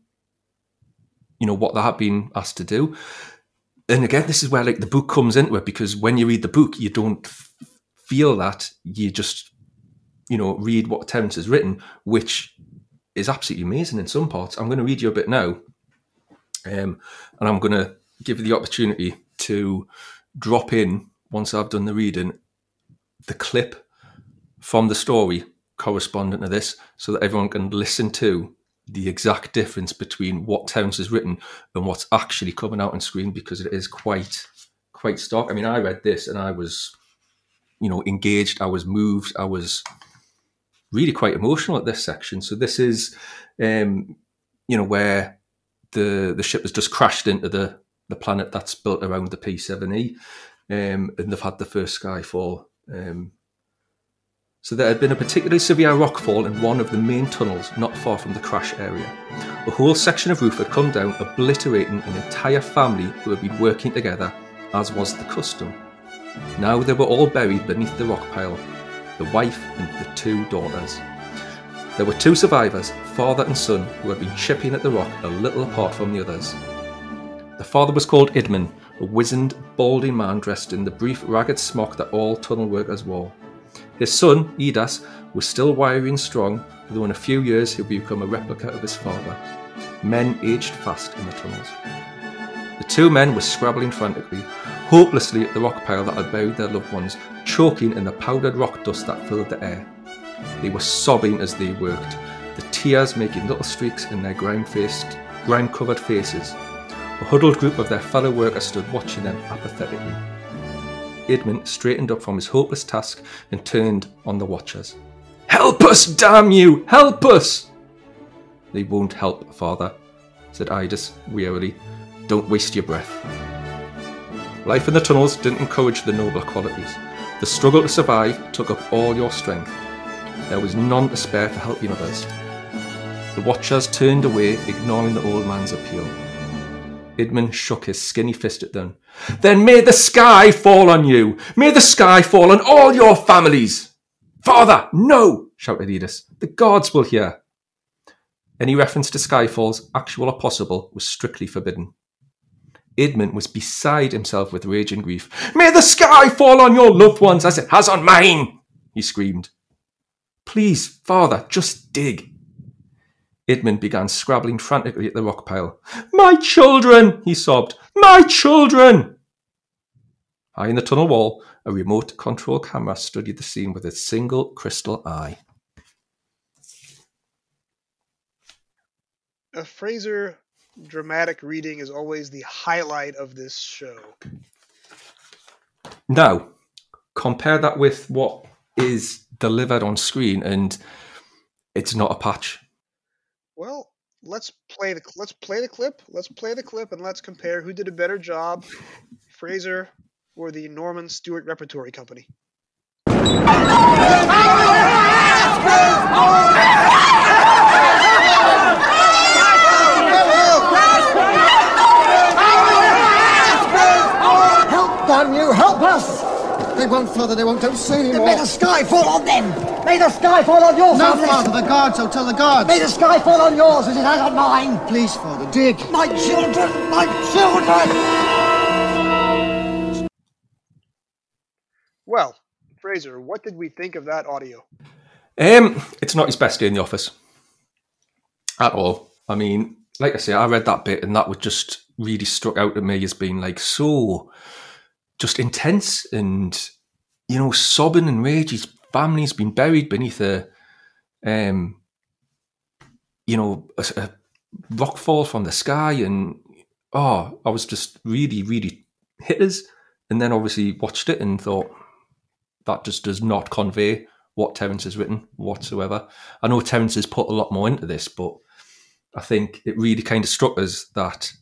what they have been asked to do. And again, this is where like the book comes into it, because when you read the book, you don't feel that. You just, read what Terence has written, which is absolutely amazing in some parts. I'm going to read you a bit now, and I'm going to give you the opportunity to drop in, once I've done the reading, the clip from the story corresponding to this, so that everyone can listen to the exact difference between what Terence has written and what's actually coming out on screen, because it is quite stark. I mean, I read this and I was, engaged. I was moved. I was really quite emotional at this section. So this is, where the ship has just crashed into the planet that's built around the P7E, and they've had the first skyfall. So there had been a particularly severe rockfall in one of the main tunnels not far from the crash area. A whole section of roof had come down, obliterating an entire family who had been working together, as was the custom. Now they were all buried beneath the rock pile, the wife and the 2 daughters. There were 2 survivors, father and son, who had been chipping at the rock a little apart from the others. The father was called Idman, a wizened, balding man dressed in the brief, ragged smock that all tunnel workers wore. His son, Edas, was still wiry and strong, though in a few years he'll become a replica of his father. Men aged fast in the tunnels. The 2 men were scrabbling frantically, hopelessly at the rock pile that had buried their loved ones, choking in the powdered rock dust that filled the air. They were sobbing as they worked, the tears making little streaks in their grime-covered faces. A huddled group of their fellow workers stood watching them apathetically. Idman straightened up from his hopeless task and turned on the watchers. "Help us, damn you! Help us!" "They won't help, father," said Idas wearily. "Don't waste your breath." Life in the tunnels didn't encourage the nobler qualities. The struggle to survive took up all your strength. There was none to spare for helping others. The watchers turned away, ignoring the old man's appeal. Idman shook his skinny fist at them. "Then may the sky fall on you! May the sky fall on all your families!" "Father, no!" shouted Edas. "The gods will hear." Any reference to skyfalls, actual or possible, was strictly forbidden. Idman was beside himself with rage and grief. "May the sky fall on your loved ones as it has on mine!" he screamed. "Please, father, just dig." Idman began scrabbling frantically at the rock pile. "My children!" he sobbed. "My children!" High in the tunnel wall, a remote control camera studied the scene with its single crystal eye. A Frazer dramatic reading is always the highlight of this show. Now, compare that with what is delivered on screen, and it's not a patch. Well, let's play the clip. Let's play the clip and let's compare who did a better job, Frazer or the Norman Stewart Repertory Company. Help, damn you, help us! They won't, Father, they won't. Don't say anymore. May the sky fall on them! May the sky fall on your No, families! Father, the guards, I'll tell the guards. May the sky fall on yours as it has on mine! Please, Father, dig. My children! My children! Well, Frazer, what did we think of that audio? It's not his best day in the office. At all. I mean, like I say, I read that bit and that would just really struck out at me as being like so just intense and, sobbing and rage. His family's been buried beneath a rockfall from the sky, and I was just really, really hit us. And then obviously watched it and thought that just does not convey what Terence has written whatsoever. I know Terence has put a lot more into this, but I think it really kind of struck us that,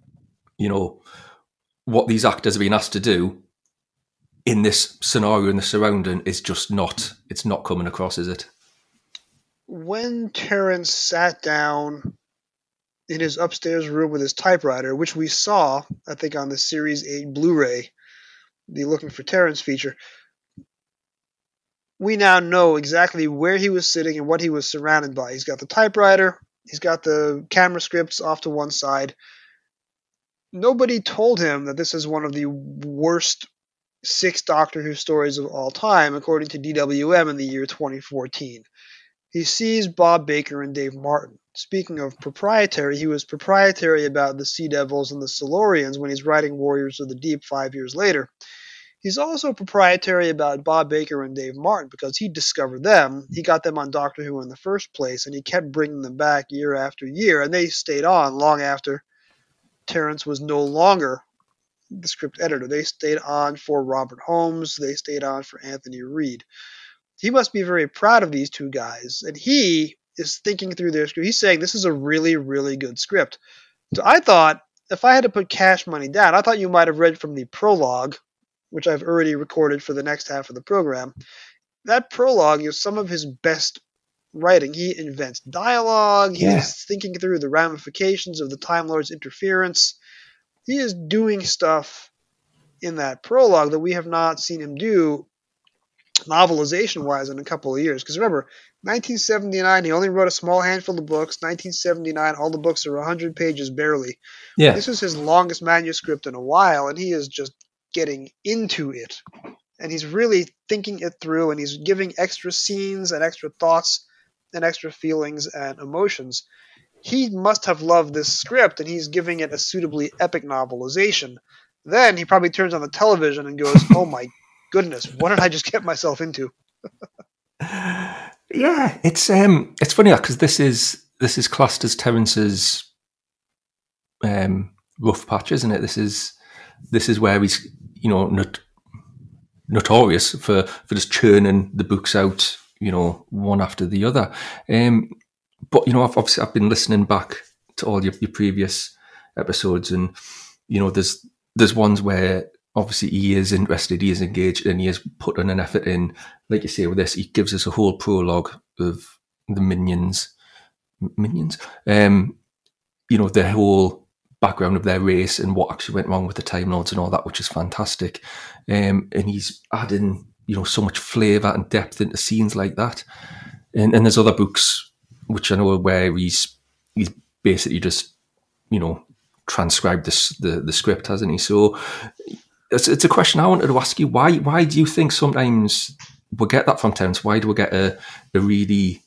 what these actors have been asked to do in this scenario and the surrounding is just it's not coming across, is it? When Terence sat down in his upstairs room with his typewriter, which we saw, I think, on the Series 8 Blu-ray, the Looking for Terence feature, we now know exactly where he was sitting and what he was surrounded by. He's got the typewriter. He's got the camera scripts off to one side. Nobody told him that this is one of the worst 6 Doctor Who stories of all time, according to DWM in the year 2014. He sees Bob Baker and Dave Martin. Speaking of proprietary, he was proprietary about the Sea Devils and the Silurians when he's writing Warriors of the Deep 5 years later. He's also proprietary about Bob Baker and Dave Martin because he discovered them. He got them on Doctor Who in the first place, and he kept bringing them back year after year, and they stayed on long after Terrence was no longer the script editor. They stayed on for Robert Holmes. They stayed on for Anthony Reed. He must be very proud of these 2 guys, and he is thinking through their script. He's saying this is a really, really good script. So I thought, if I had to put cash money down, I thought you might have read from the prologue, which I've already recorded for the next half of the program. That prologue is some of his best writing. He invents dialogue. He's thinking through the ramifications of the Time Lord's interference. He is doing stuff in that prologue that we have not seen him do novelization-wise in a couple of years. Because remember, 1979, he only wrote a small handful of books. 1979, all the books are 100 pages barely. Yeah. This is his longest manuscript in a while, and he is just getting into it. And he's really thinking it through, and he's giving extra scenes and extra thoughts and extra feelings and emotions. He must have loved this script, and he's giving it a suitably epic novelization. Then he probably turns on the television and goes, oh my goodness, what did I just get myself into? Yeah, it's funny because this is classed as Terrence's rough patch, isn't it? This is where he's notorious for just churning the books out, one after the other. But I've been listening back to all your previous episodes, and there's ones where obviously he is interested, he is engaged, and he is putting an effort in. Like you say with this, he gives us a whole prologue of the minions, the whole background of their race and what actually went wrong with the Time Lords and all that, which is fantastic. And he's adding, so much flavour and depth into scenes like that. And there's other books which I know where he's basically just, transcribed the script, hasn't he? So it's a question I wanted to ask you. Why do you think sometimes we get that from Terrence? Why do we get a really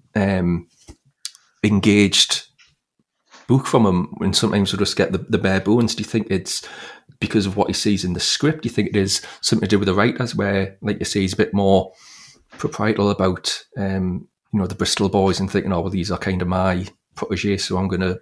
engaged book from him, and sometimes we just get the bare bones? Do you think it's because of what he sees in the script? Do you think it is something to do with the writers, where, like you say, he's a bit more proprietorial about the Bristol boys and thinking, oh well, these are kind of my protégés, so I'm gonna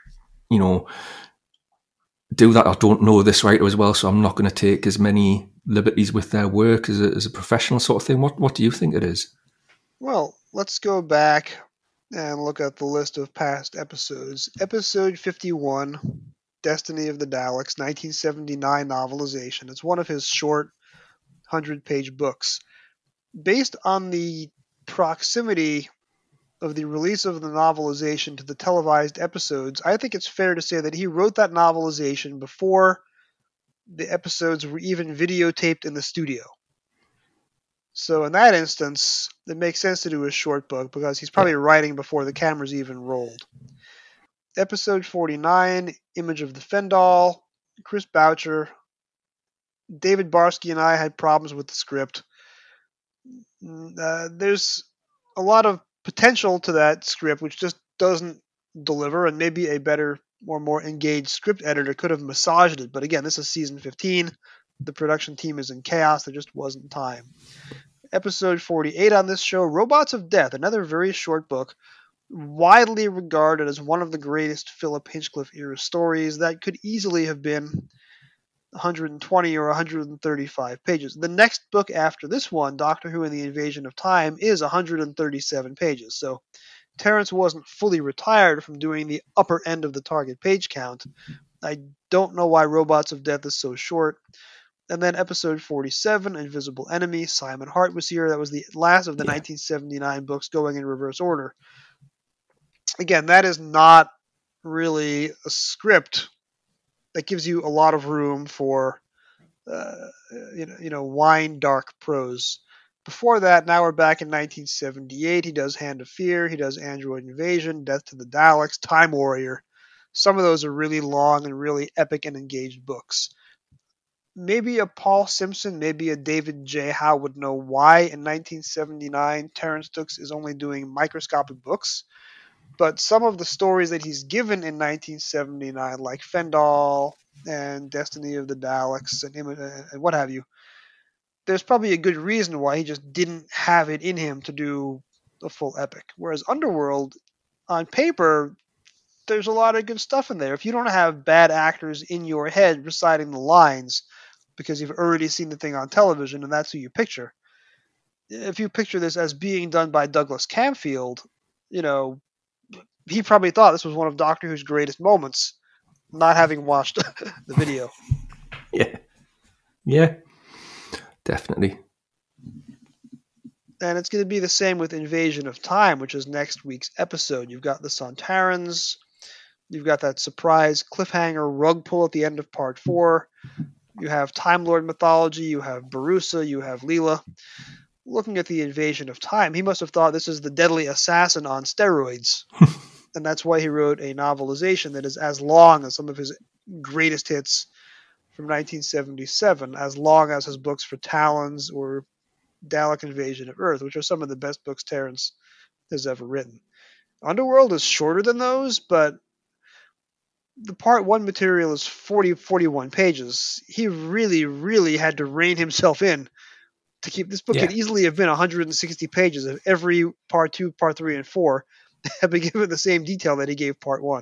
do that. I don't know this writer as well, so I'm not going to take as many liberties with their work as a professional sort of thing. What do you think it is? Well, let's go back and look at the list of past episodes. Episode 51, Destiny of the Daleks, 1979 novelization. It's one of his short 100-page books. Based on the proximity of the release of the novelization to the televised episodes, I think it's fair to say that he wrote that novelization before the episodes were even videotaped in the studio. So in that instance, it makes sense to do a short book because he's probably writing before the cameras even rolled. Episode 49, Image of the Fendal, Chris Boucher. David Barsky and I had problems with the script. There's a lot of potential to that script which just doesn't deliver, and maybe a better or more engaged script editor could have massaged it. But again, this is season 15. The production team is in chaos. There just wasn't time. Episode 48 on this show, Robots of Death, another very short book, widely regarded as one of the greatest Philip Hinchcliffe era stories that could easily have been 120 or 135 pages. The next book after this one, Doctor Who and the Invasion of Time, is 137 pages. So Terrence wasn't fully retired from doing the upper end of the target page count. I don't know why Robots of Death is so short. And then episode 47, Invisible Enemy, Simon Hart was here. That was the last of the 1979 books going in reverse order. Again, that is not really a script that gives you a lot of room for, wine dark prose. Before that, now we're back in 1978. He does Hand of Fear. He does Android Invasion, Death to the Daleks, Time Warrior. Some of those are really long and really epic and engaged books. Maybe a Paul Simpson, maybe a David J. Howe would know why in 1979 Terrence Dooks is only doing microscopic books. But some of the stories that he's given in 1979, like Fendal and Destiny of the Daleks and what have you, there's probably a good reason why he just didn't have it in him to do a full epic. Whereas Underworld, on paper, there's a lot of good stuff in there. If you don't have bad actors in your head reciting the lines because you've already seen the thing on television and that's who you picture, if you picture this as being done by Douglas Camfield, you know, he probably thought this was one of Doctor Who's greatest moments, not having watched the video. Yeah, definitely. And it's going to be the same with Invasion of Time, which is next week's episode. You've got the Sontarans. You've got that surprise cliffhanger rug pull at the end of part 4. You have Time Lord mythology. You have Barusa. You have Leela. Looking at the Invasion of Time, he must have thought this is the Deadly Assassin on steroids. And that's why he wrote a novelization that is as long as some of his greatest hits from 1977, as long as his books for Talons or Dalek Invasion of Earth, which are some of the best books Terrence has ever written. Underworld is shorter than those, but the part 1 material is 41 pages. He really had to rein himself in to keep this book. Could easily have been 160 pages if every part 2, part 3, and 4 had been given the same detail that he gave part 1.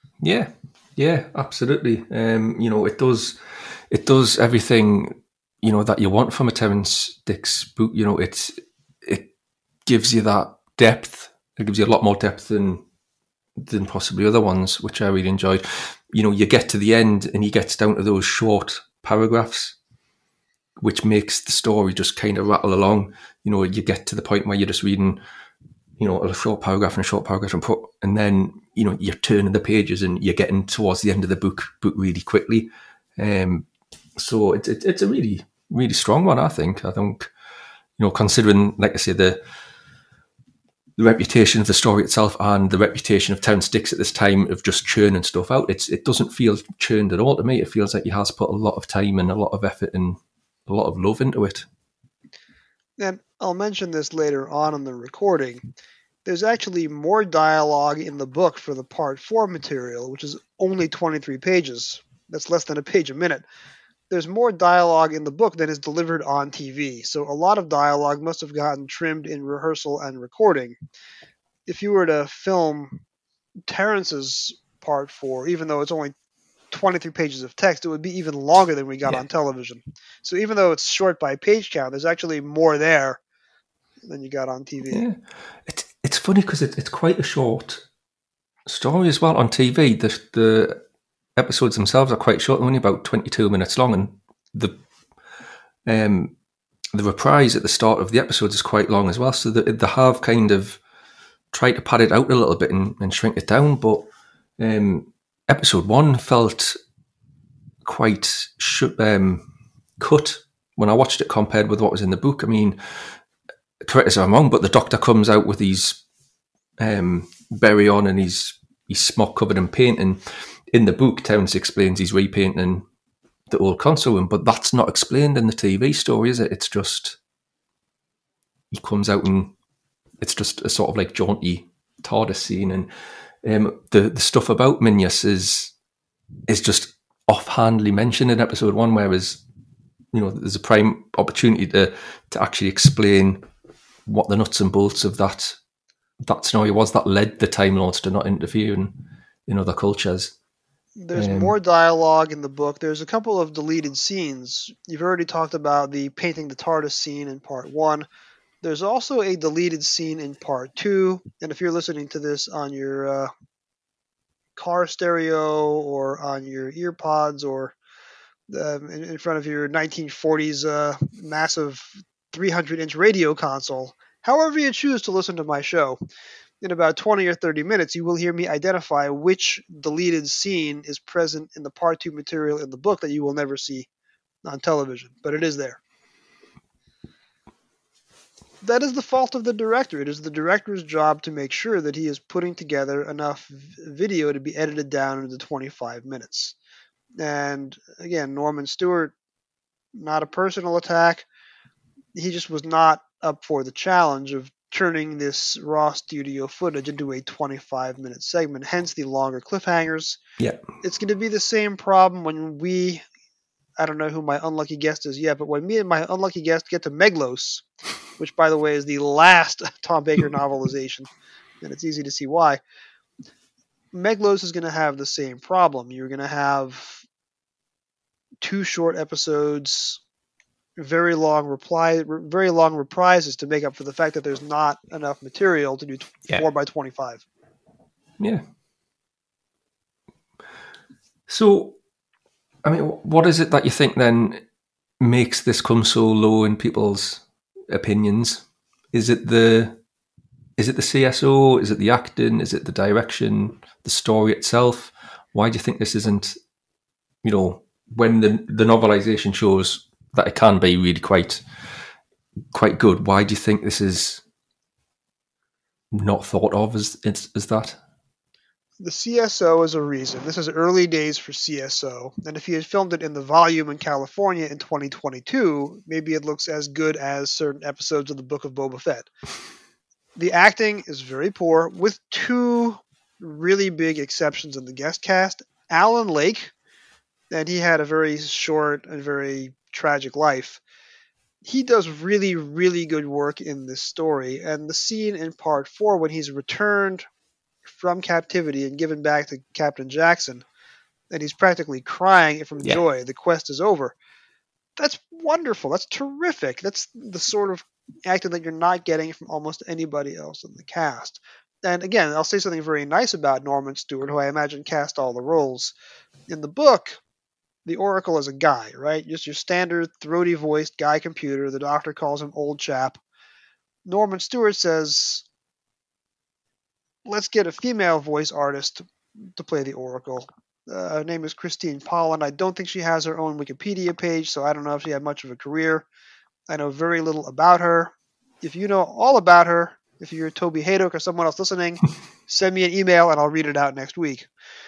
Yeah, absolutely. It does everything, that you want from a Terrence Dicks book. It gives you that depth. It gives you a lot more depth than possibly other ones, which I really enjoyed. You get to the end and he gets down to those short paragraphs, which makes the story just kind of rattle along. You get to the point where you're just reading, a short paragraph and a short paragraph and then, you're turning the pages and you're getting towards the end of the book really quickly. So it's a really, really strong one, I think. Considering, like I say, the reputation of the story itself and the reputation of Terrence Dicks at this time of just churning stuff out, it doesn't feel churned at all to me. It feels like he has put a lot of time and a lot of effort and a lot of love into it. And I'll mention this later on in the recording. There's actually more dialogue in the book for the part 4 material, which is only 23 pages. That's less than a page a minute. There's more dialogue in the book than is delivered on TV. So a lot of dialogue must have gotten trimmed in rehearsal and recording. If you were to film Terrence's part 4, even though it's only 23 pages of text, it would be even longer than we got on television. So even though it's short by page count, there's actually more there than you got on TV. Yeah. It's funny because it's quite a short story as well on TV. The episodes themselves are quite short, only about 22 minutes long, and the reprise at the start of the episodes is quite long as well. So they have kind of tried to pad it out a little bit and shrink it down, but episode 1 felt quite cut when I watched it compared with what was in the book. I mean, correct us if I'm wrong, but the Doctor comes out with his berry on and he's smock covered in paint, and in the book Terrence explains he's repainting the old console room, but that's not explained in the TV story, is it? It's just he comes out and it's just a sort of like jaunty TARDIS scene, and the stuff about Minyas is just offhandedly mentioned in episode 1, whereas there's a prime opportunity to actually explain what the nuts and bolts of that scenario was that led the Time Lords to not interfere in other cultures. There's more dialogue in the book. There's a couple of deleted scenes. You've already talked about the painting the TARDIS scene in part 1. There's also a deleted scene in part 2. And if you're listening to this on your car stereo or on your ear pods or in front of your 1940s massive 300-inch radio console, however you choose to listen to my show, in about 20 or 30 minutes, you will hear me identify which deleted scene is present in the part 2 material in the book that you will never see on television, but it is there. That is the fault of the director. It is the director's job to make sure that he is putting together enough video to be edited down into 25 minutes. And again, Norman Stewart, not a personal attack. He just was not up for the challenge of turning this raw studio footage into a 25-minute segment, hence the longer cliffhangers. Yeah. It's going to be the same problem when I don't know who my unlucky guest is yet, but when me and my unlucky guest get to Meglos, which, by the way, is the last Tom Baker novelization, and it's easy to see why, Meglos is going to have the same problem. You're going to have 2 short episodes, very long reprises to make up for the fact that there's not enough material to do 4 by 25. Yeah. So, I mean, what is it that you think then makes this come so low in people's opinions? Is it the CSO? Is it the acting? Is it the direction? The story itself? Why do you think this isn't, when the novelization shows that it can be really quite good, why do you think this is not thought of as that? The CSO is a reason. This is early days for CSO, and if he had filmed it in the volume in California in 2022, maybe it looks as good as certain episodes of the Book of Boba Fett. The acting is very poor, with 2 really big exceptions in the guest cast. Alan Lake, and he had a very short and very tragic life. He does really, really good work in this story, and the scene in part 4 when he's returned from captivity and given back to Captain Jackson, and he's practically crying from joy. The quest is over. That's wonderful. That's terrific. That's the sort of acting that you're not getting from almost anybody else in the cast. And again, I'll say something very nice about Norman Stewart, who I imagine cast all the roles. In the book, the Oracle is a guy, right? Just your standard throaty-voiced guy computer. The doctor calls him old chap. Norman Stewart says, let's get a female voice artist to play the Oracle. Her name is Christine Pollan. I don't think she has her own Wikipedia page, so I don't know if she had much of a career. I know very little about her. If you know all about her, if you're Toby Haydock or someone else listening, send me an email and I'll read it out next week.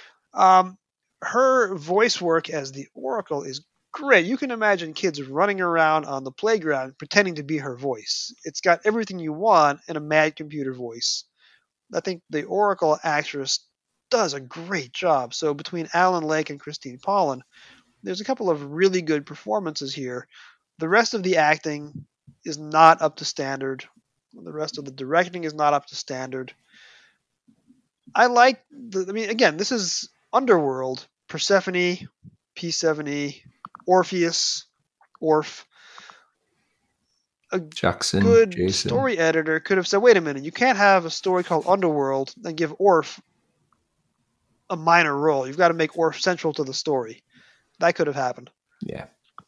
Her voice work as the Oracle is great. You can imagine kids running around on the playground pretending to be her voice. It's got everything you want in a mad computer voice. I think the Oracle actress does a great job. So between Alan Lake and Christine Pollan, there's a couple of really good performances here. The rest of the acting is not up to standard. The rest of the directing is not up to standard. Again, this is Underworld, Persephone, P7E, Orpheus, Orf. A Jackson, good Jason. Story editor could have said, wait a minute, you can't have a story called Underworld and give Orf a minor role. You've got to make Orf central to the story. That could have happened. Yeah.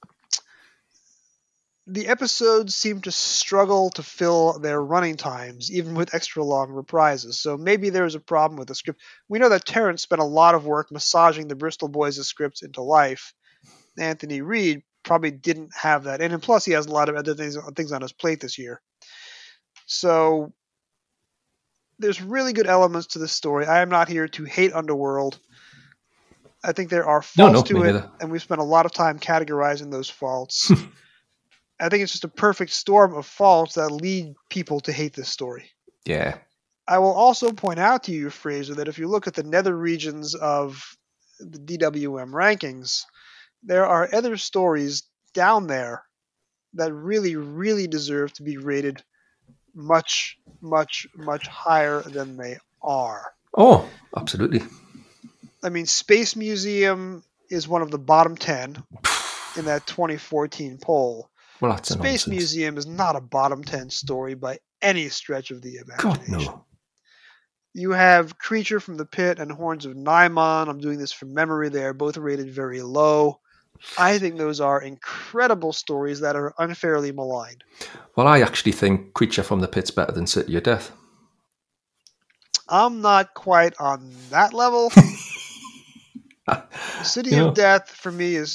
The episodes seem to struggle to fill their running times, even with extra long reprises. So maybe there's a problem with the script. We know that Terrence spent a lot of work massaging the Bristol Boys' scripts into life. Anthony Reed probably didn't have that. And plus, he has a lot of other things on his plate this year. So there's really good elements to this story. I am not here to hate Underworld. I think there are faults to it, and we've spent a lot of time categorizing those faults. I think it's just a perfect storm of faults that lead people to hate this story. Yeah. I will also point out to you, Frazer, that if you look at the nether regions of the DWM rankings, there are other stories down there that really, really deserve to be rated much, much, much higher than they are. Oh, absolutely. I mean, Space Museum is one of the bottom 10 in that 2014 poll. Well, that's Space Museum is not a bottom 10 story by any stretch of the imagination. God, no. You have Creature from the Pit and Horns of Nymon. I'm doing this from memory. They are both rated very low. I think those are incredible stories that are unfairly maligned. Well, I actually think Creature from the Pit's better than City of Death. I'm not quite on that level. City of Death, for me, is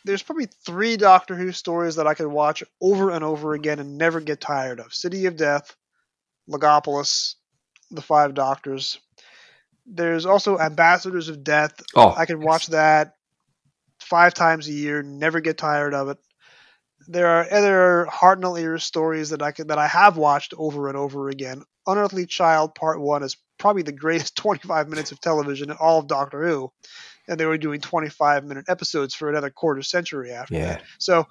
there's probably 3 Doctor Who stories that I could watch over and over again and never get tired of. City of Death, Logopolis, The Five Doctors. There's also Ambassadors of Death. Oh, I could watch that 5 times a year, never get tired of it. There are other Hartnell era stories that I have watched over and over again. Unearthly Child Part 1 is probably the greatest 25 minutes of television in all of Doctor Who. And they were doing 25-minute episodes for another quarter century after that. So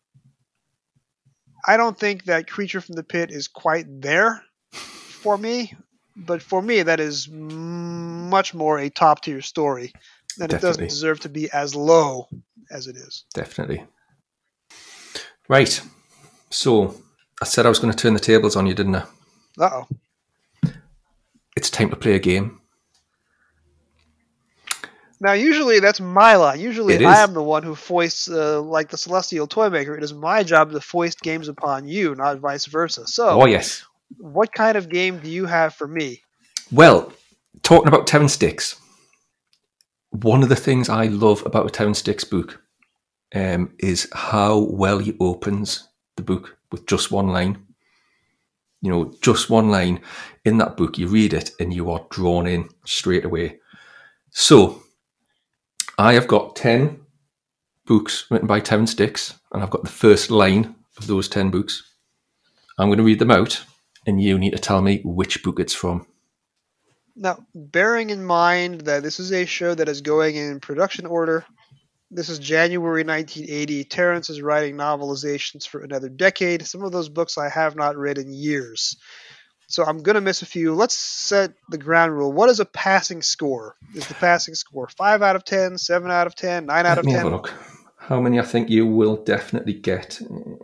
I don't think that Creature from the Pit is quite there for me. But for me, that is much more a top-tier story. And it doesn't deserve to be as low as it is. Definitely. Right. So, I said I was going to turn the tables on you, didn't I? Uh-oh. It's time to play a game. Now, usually that's my line. Usually I am the one who foists, like the Celestial Toymaker. It is my job to foist games upon you, not vice versa. So, yes. What kind of game do you have for me? Well, talking about Terran Sticks, one of the things I love about a Terran Sticks book is how well he opens the book with just one line. You know, just one line in that book. You read it and you are drawn in straight away. So, I have got 10 books written by Terran Sticks, and I've got the first line of those 10 books. I'm going to read them out, and you need to tell me which book it's from. Now, bearing in mind that this is a show that is going in production order, this is January 1980. Terrence is writing novelizations for another decade. Some of those books I have not read in years. So I'm going to miss a few. Let's set the ground rule. What is a passing score? Is the passing score 5 out of 10, 7 out of 10, 9 out of 10? Let me have a look. How many I think you will definitely get?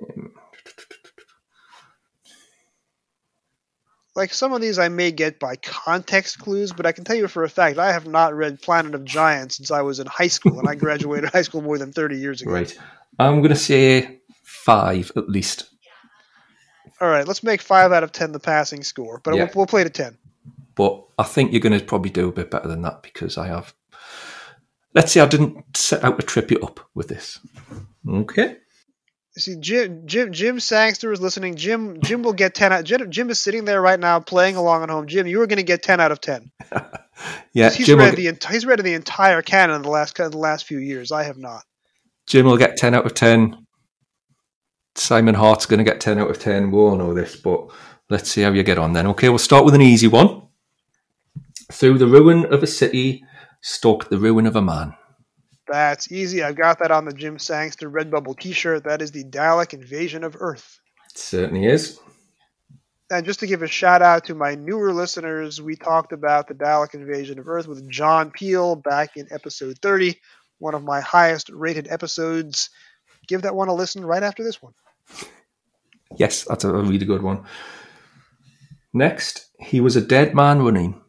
Like some of these I may get by context clues, but I can tell you for a fact I have not read Planet of Giants since I was in high school, and I graduated high school more than 30 years ago. Right. I'm going to say 5 at least. All right, let's make 5 out of 10 the passing score, but we'll play to 10. But I think you're going to probably do a bit better than that because I have... Let's say I didn't set out to trip you up with this. Okay. See, Jim Sangster is listening. Jim will get 10 out. Jim is sitting there right now playing along at home. Jim, you are going to get 10 out of 10. Yeah, he's read the entire canon in the last few years. I have not. Jim will get 10 out of 10. Simon Hart's going to get 10 out of 10. We all know this, but let's see how you get on then. Okay, we'll start with an easy one. Through the ruin of a city, stalked the ruin of a man. That's easy. I've got that on the Jim Sangster Redbubble t-shirt. That is the Dalek Invasion of Earth. It certainly is. And just to give a shout out to my newer listeners, we talked about the Dalek Invasion of Earth with John Peel back in episode 30, one of my highest rated episodes. Give that one a listen right after this one. Yes, that's a really good one. Next, he was a dead man running.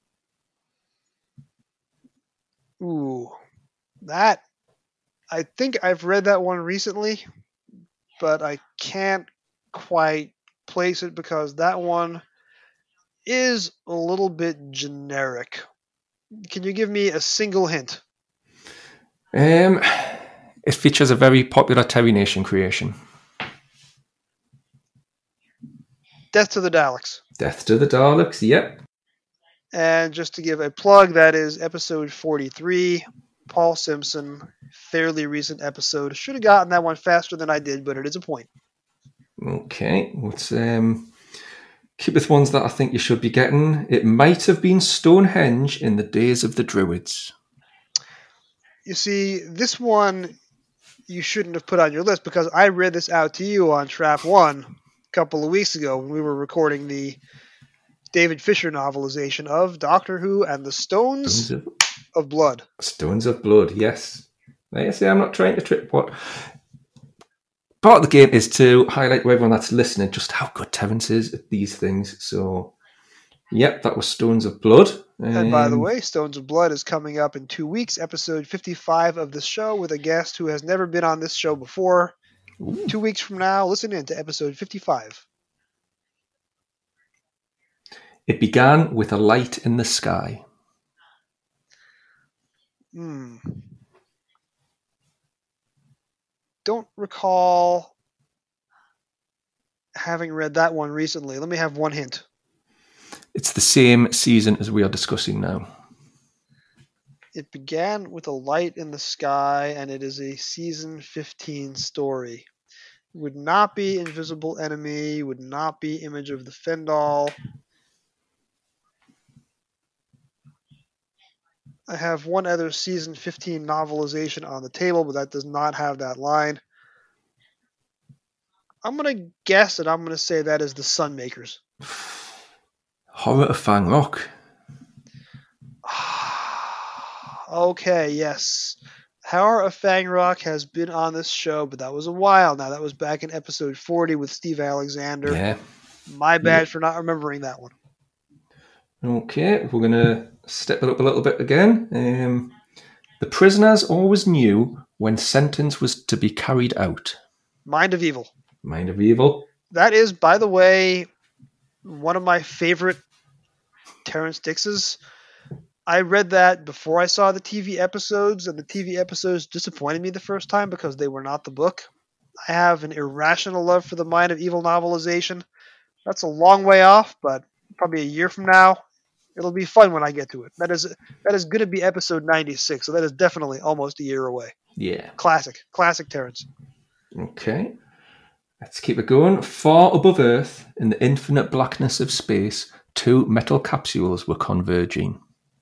Ooh. That, I think I've read that one recently, but I can't quite place it because that one is a little bit generic. Can you give me a single hint? It features a very popular Terry Nation creation. Death to the Daleks. Death to the Daleks, yep. And just to give a plug, that is episode 43. Paul Simpson, fairly recent episode. Should have gotten that one faster than I did, but it is a point. Okay, let's keep with ones that I think you should be getting. It might have been Stonehenge in the days of the Druids. You see, this one you shouldn't have put on your list because I read this out to you on Trap 1 a couple of weeks ago when we were recording the David Fisher novelization of Doctor Who and the Stones of Blood. Stones of Blood, yes. Like I say, I'm not trying to trip what. Part of the game is to highlight to everyone that's listening just how good Terence is at these things. So, yep, that was Stones of Blood. And by the way, Stones of Blood is coming up in 2 weeks, episode 55 of this show with a guest who has never been on this show before. Ooh. 2 weeks from now, listen in to episode 55. It began with a light in the sky. don't recall having read that one recently. Let me have one hint. It's the same season as we are discussing now. It began with a light in the sky, and it is a season 15 story. It would not be Invisible Enemy, would not be Image of the Fendal. I have one other season 15 novelization on the table, but that does not have that line. I'm going to guess and I'm going to say that is the Sunmakers. Horror of Fang Rock. Okay, yes. Horror of Fang Rock has been on this show, but that was a while now. That was back in episode 40 with Steve Alexander. Yeah. My bad for not remembering that one. Okay, we're going to step it up a little bit again. The prisoners always knew when sentence was to be carried out. Mind of Evil. Mind of Evil. That is, by the way, one of my favorite Terrence Dicks's. I read that before I saw the TV episodes, and the TV episodes disappointed me the first time because they were not the book. I have an irrational love for the Mind of Evil novelization. That's a long way off, but probably a year from now, it'll be fun when I get to it. That is going to be episode 96, so that is definitely almost a year away. Yeah. Classic Terrence. Okay. Let's keep it going. Far above Earth, in the infinite blackness of space, two metal capsules were converging.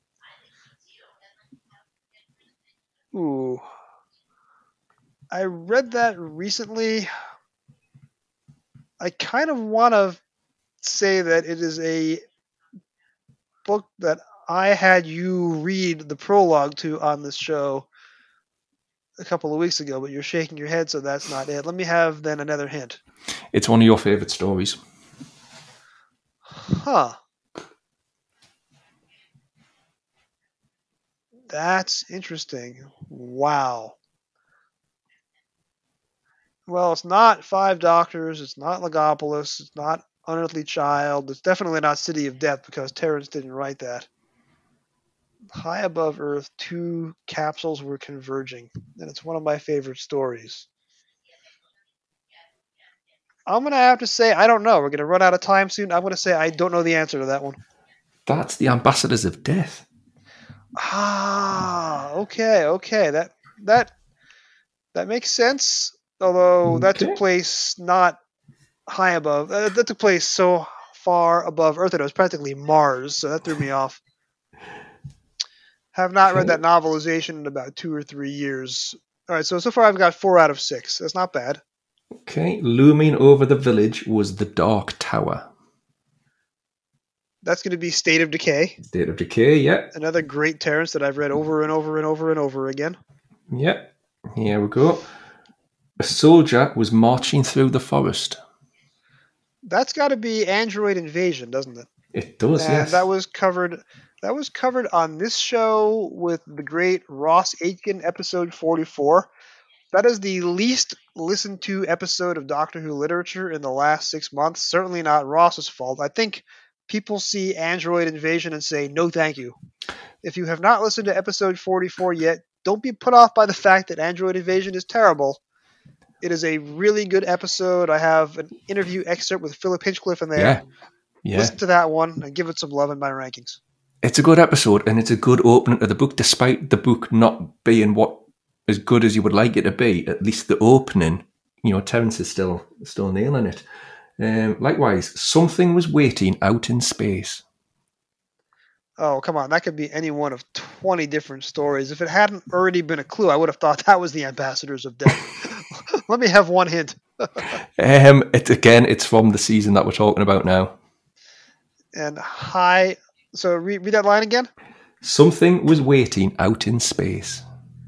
Ooh. I read that recently. I kind of want to say that it is a book that I had you read the prologue to on this show a couple of weeks ago, but you're shaking your head, so that's not it. Let me have then another hint. It's one of your favourite stories. Huh. That's interesting. Wow. Well, it's not Five Doctors, it's not Legopolis, it's not Unearthly Child, it's definitely not City of Death because Terrence didn't write that. High above Earth, two capsules were converging, and it's one of my favorite stories. I'm going to have to say, I don't know. We're going to run out of time soon. I'm going to say I don't know the answer to that one. That's the Ambassadors of Death. Ah, okay. That makes sense. Although that took place not high above. That took place so far above Earth that it was practically Mars. So that threw me off. Have not read that novelization in about 2 or 3 years. All right, so far I've got 4 out of 6. That's not bad. Okay, looming over the village was the Dark Tower. That's going to be State of Decay. State of Decay, yeah. Another great Terrence that I've read over and over and over and over again. Yeah, here we go. A soldier was marching through the forest. That's got to be Android Invasion, doesn't it? It does, and yes. That was covered on this show with the great Ross Aitken, episode 44. That is the least listened to episode of Doctor Who literature in the last 6 months. Certainly not Ross's fault. I think people see Android Invasion and say, no thank you. If you have not listened to episode 44 yet, don't be put off by the fact that Android Invasion is terrible. It is a really good episode. I have an interview excerpt with Philip Hinchcliffe in there. Yeah. Listen to that one and give it some love in my rankings. It's a good episode, and it's a good opening to the book, despite the book not being what as good as you would like it to be. At least the opening, Terrence is still nailing it. Likewise, something was waiting out in space. Oh, come on. That could be any one of 20 different stories. If it hadn't already been a clue, I would have thought that was the Ambassadors of Death. Let me have one hint. It's from the season that we're talking about now. And so read that line again. Something was waiting out in space.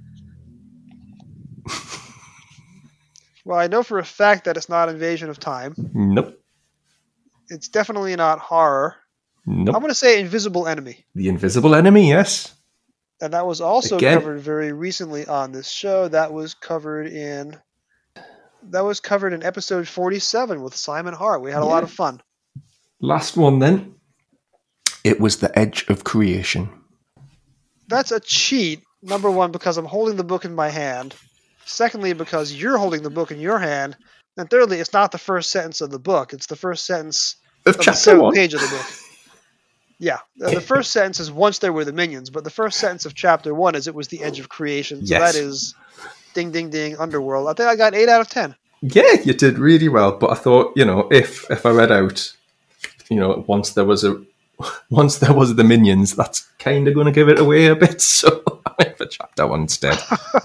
Well, I know for a fact that it's not Invasion of Time. Nope. It's definitely not horror. Nope. I'm going to say Invisible Enemy. The Invisible Enemy, yes. And that was also covered very recently on this show. That was covered in episode 47 with Simon Hart. We had a lot of fun. Last one then. It was The Edge of Creation. That's a cheat, number one, because I'm holding the book in my hand. Secondly, because you're holding the book in your hand. And thirdly, it's not the first sentence of the book. It's the first sentence Of of the chapter 7th one. page of the book. Yeah, the first sentence is once there were the minions, but the first sentence of chapter 1 is it was the edge of creation. So Yes. that is ding, ding, ding, Underworld. I think I got 8 out of 10. Yeah, you did really well. But I thought, if I read out, once there was the minions, that's kind of going to give it away a bit. So I went for chapter 1 instead.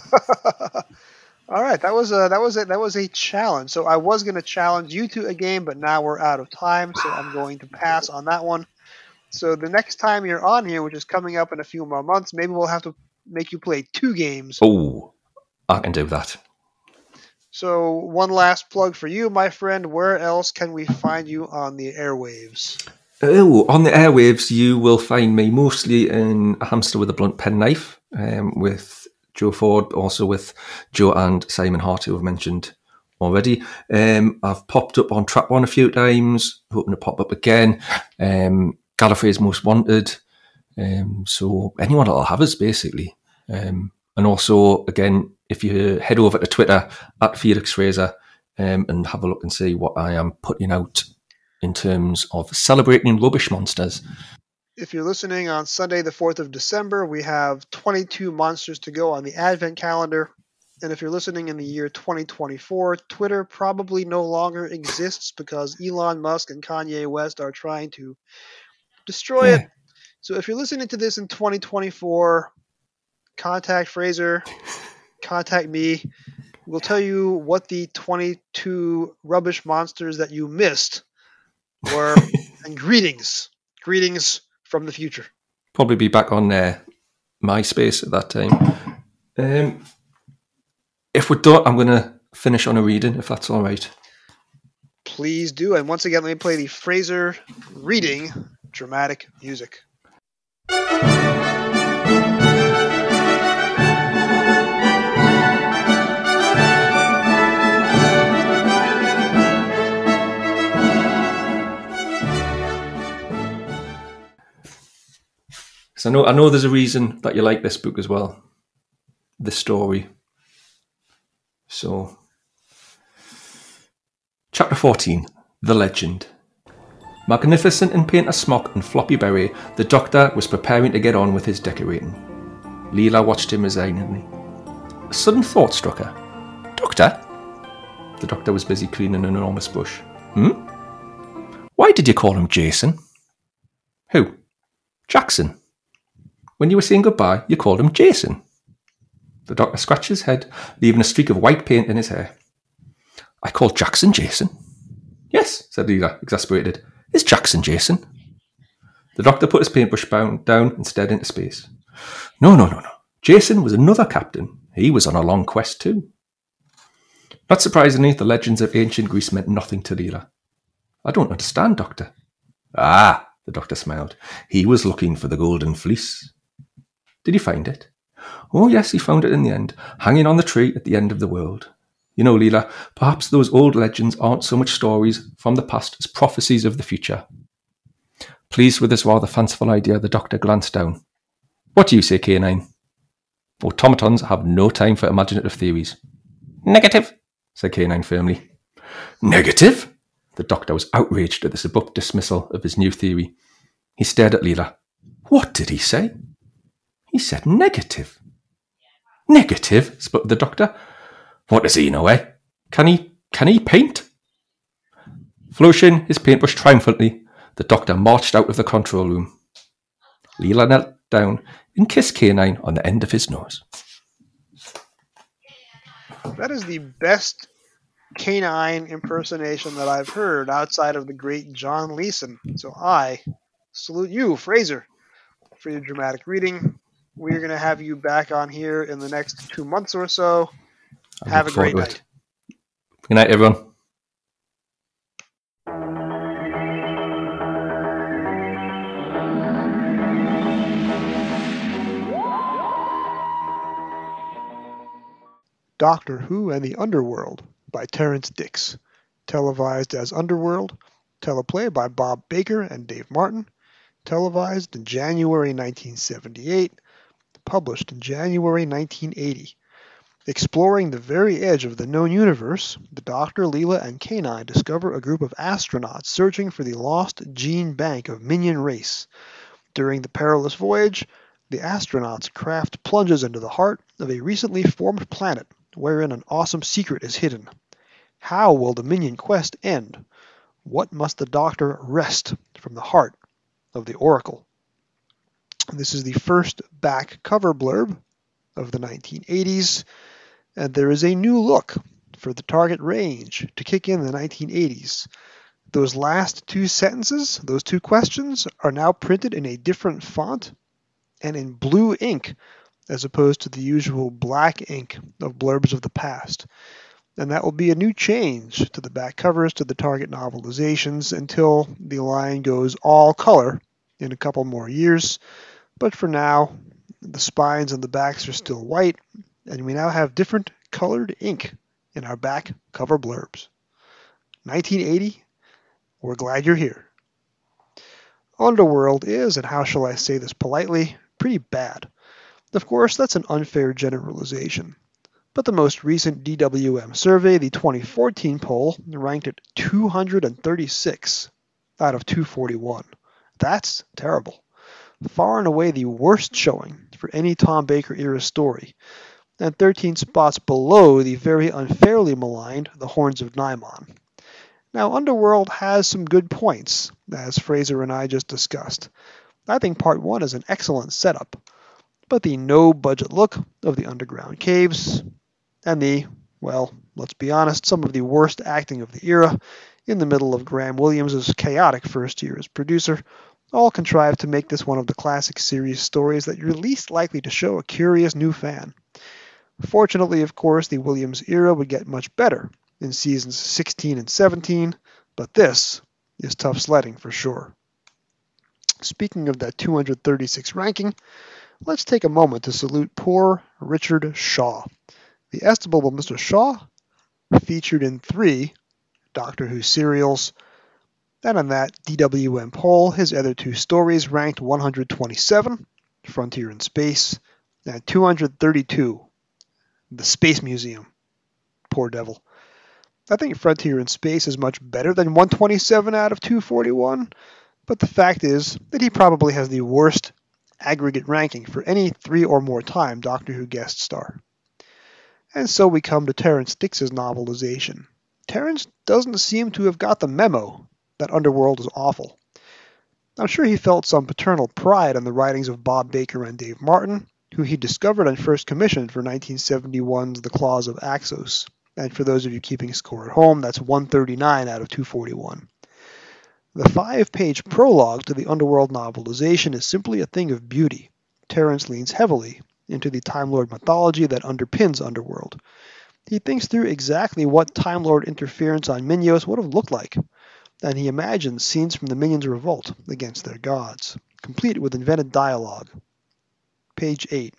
All right, that was a challenge. So I was going to challenge you to a game, but now we're out of time, so I'm going to pass on that one. So the next time you're on here, which is coming up in a few more months, maybe we'll have to make you play 2 games. Oh, I can do that. So one last plug for you, my friend. Where else can we find you on the airwaves? Oh, on the airwaves, you will find me mostly in A Hamster with a Blunt Penknife with Joe Ford, but also with Joe and Simon Hart, who I've mentioned already. I've popped up on Trap One a few times, hoping to pop up again. Gallifrey's Most Wanted. So anyone that'll have us, basically. And also, again, if you head over to Twitter at Felix Frazer and have a look and see what I am putting out in terms of celebrating rubbish monsters. If you're listening on Sunday, the 4th of December, we have 22 monsters to go on the Advent calendar. And if you're listening in the year 2024, Twitter probably no longer exists because Elon Musk and Kanye West are trying to destroy it. So if you're listening to this in 2024, contact Frazer, contact me. We'll tell you what the 22 rubbish monsters that you missed were. And greetings from the future. Probably be back on MySpace at that time. If we're done, I'm going to finish on a reading, if that's all right. Please do. And once again, let me play the Frazer reading dramatic music. So I know there's a reason that you like this book as well, this story. So, Chapter 14, The Legend. Magnificent in painter smock and floppy beret, the doctor was preparing to get on with his decorating. Leela watched him resignedly. A sudden thought struck her. Doctor? The doctor was busy cleaning an enormous bush. Why did you call him Jason? Who? Jackson. When you were saying goodbye, you called him Jason. The doctor scratched his head, leaving a streak of white paint in his hair. I called Jackson Jason. Yes, said Leela, exasperated. Is Jackson Jason? The doctor put his paintbrush down and stared into space. No. Jason was another captain. He was on a long quest too. Not surprisingly, the legends of ancient Greece meant nothing to Leela. I don't understand, Doctor. Ah, the doctor smiled. He was looking for the golden fleece. Did he find it? Oh, yes, he found it in the end, hanging on the tree at the end of the world. You know, Leela, perhaps those old legends aren't so much stories from the past as prophecies of the future. Pleased with this rather fanciful idea, the doctor glanced down. What do you say, K9? Automatons have no time for imaginative theories. Negative, said K9 firmly. Negative? The doctor was outraged at this abrupt dismissal of his new theory. He stared at Leela. What did he say? He said negative. Negative? Spoke the doctor. What does he know, eh? Can he paint? Flourishing his paintbrush triumphantly, the doctor marched out of the control room. Leela knelt down and kissed K9 on the end of his nose. That is the best K9 impersonation that I've heard outside of the great John Leeson. So I salute you, Frazer, for your dramatic reading. We're going to have you back on here in the next 2 months or so. Have a great night. Good night, everyone. Doctor Who and the Underworld by Terrence Dix. Televised as Underworld. Teleplay by Bob Baker and Dave Martin. Televised in January 1978. Published in January 1980. Exploring the very edge of the known universe, the Doctor, Leela, and K9 discover a group of astronauts searching for the lost gene bank of Minion race. During the perilous voyage, the astronauts' craft plunges into the heart of a recently formed planet wherein an awesome secret is hidden. How will the Minion quest end? What must the Doctor wrest from the heart of the Oracle? This is the first back cover blurb of the 1980s, and there is a new look for the target range to kick in the 1980s. Those last two sentences, those two questions, are now printed in a different font and in blue ink as opposed to the usual black ink of blurbs of the past. And that will be a new change to the back covers to the target novelizations until the line goes all color in a couple more years. But for now, the spines and the backs are still white, and we now have different colored ink in our back cover blurbs. 1980, we're glad you're here. Underworld is, and how shall I say this politely, pretty bad. Of course, that's an unfair generalization. But the most recent DWM survey, the 2014 poll, ranked it 236 out of 241. That's terrible. Far and away the worst showing for any Tom Baker era story, and 13 spots below the very unfairly maligned The Horns of Nimon. Now, Underworld has some good points, as Frazer and I just discussed. I think Part 1 is an excellent setup, but the no-budget look of the underground caves, and the, well, let's be honest, some of the worst acting of the era, in the middle of Graham Williams' chaotic first year as producer, all contrived to make this one of the classic series stories that you're least likely to show a curious new fan. Fortunately, of course, the Williams era would get much better in seasons 16 and 17, but this is tough sledding for sure. Speaking of that 236 ranking, let's take a moment to salute poor Richard Shaw. The estimable Mr. Shaw featured in 3 Doctor Who serials, and on that DWM poll, his other 2 stories ranked 127, Frontier in Space, and 232, The Space Museum. Poor devil. I think Frontier in Space is much better than 127 out of 241, but the fact is that he probably has the worst aggregate ranking for any 3 or more time Doctor Who guest star. And so we come to Terrence Dicks's novelization. Terrence doesn't seem to have got the memo that Underworld is awful. I'm sure he felt some paternal pride in the writings of Bob Baker and Dave Martin, who he discovered and first commissioned for 1971's The Claws of Axos. And for those of you keeping score at home, that's 139 out of 241. The 5-page prologue to the Underworld novelization is simply a thing of beauty. Terrence leans heavily into the Time Lord mythology that underpins Underworld. He thinks through exactly what Time Lord interference on Minyos would have looked like, and he imagines scenes from the Minions' revolt against their gods, complete with invented dialogue. Page 8.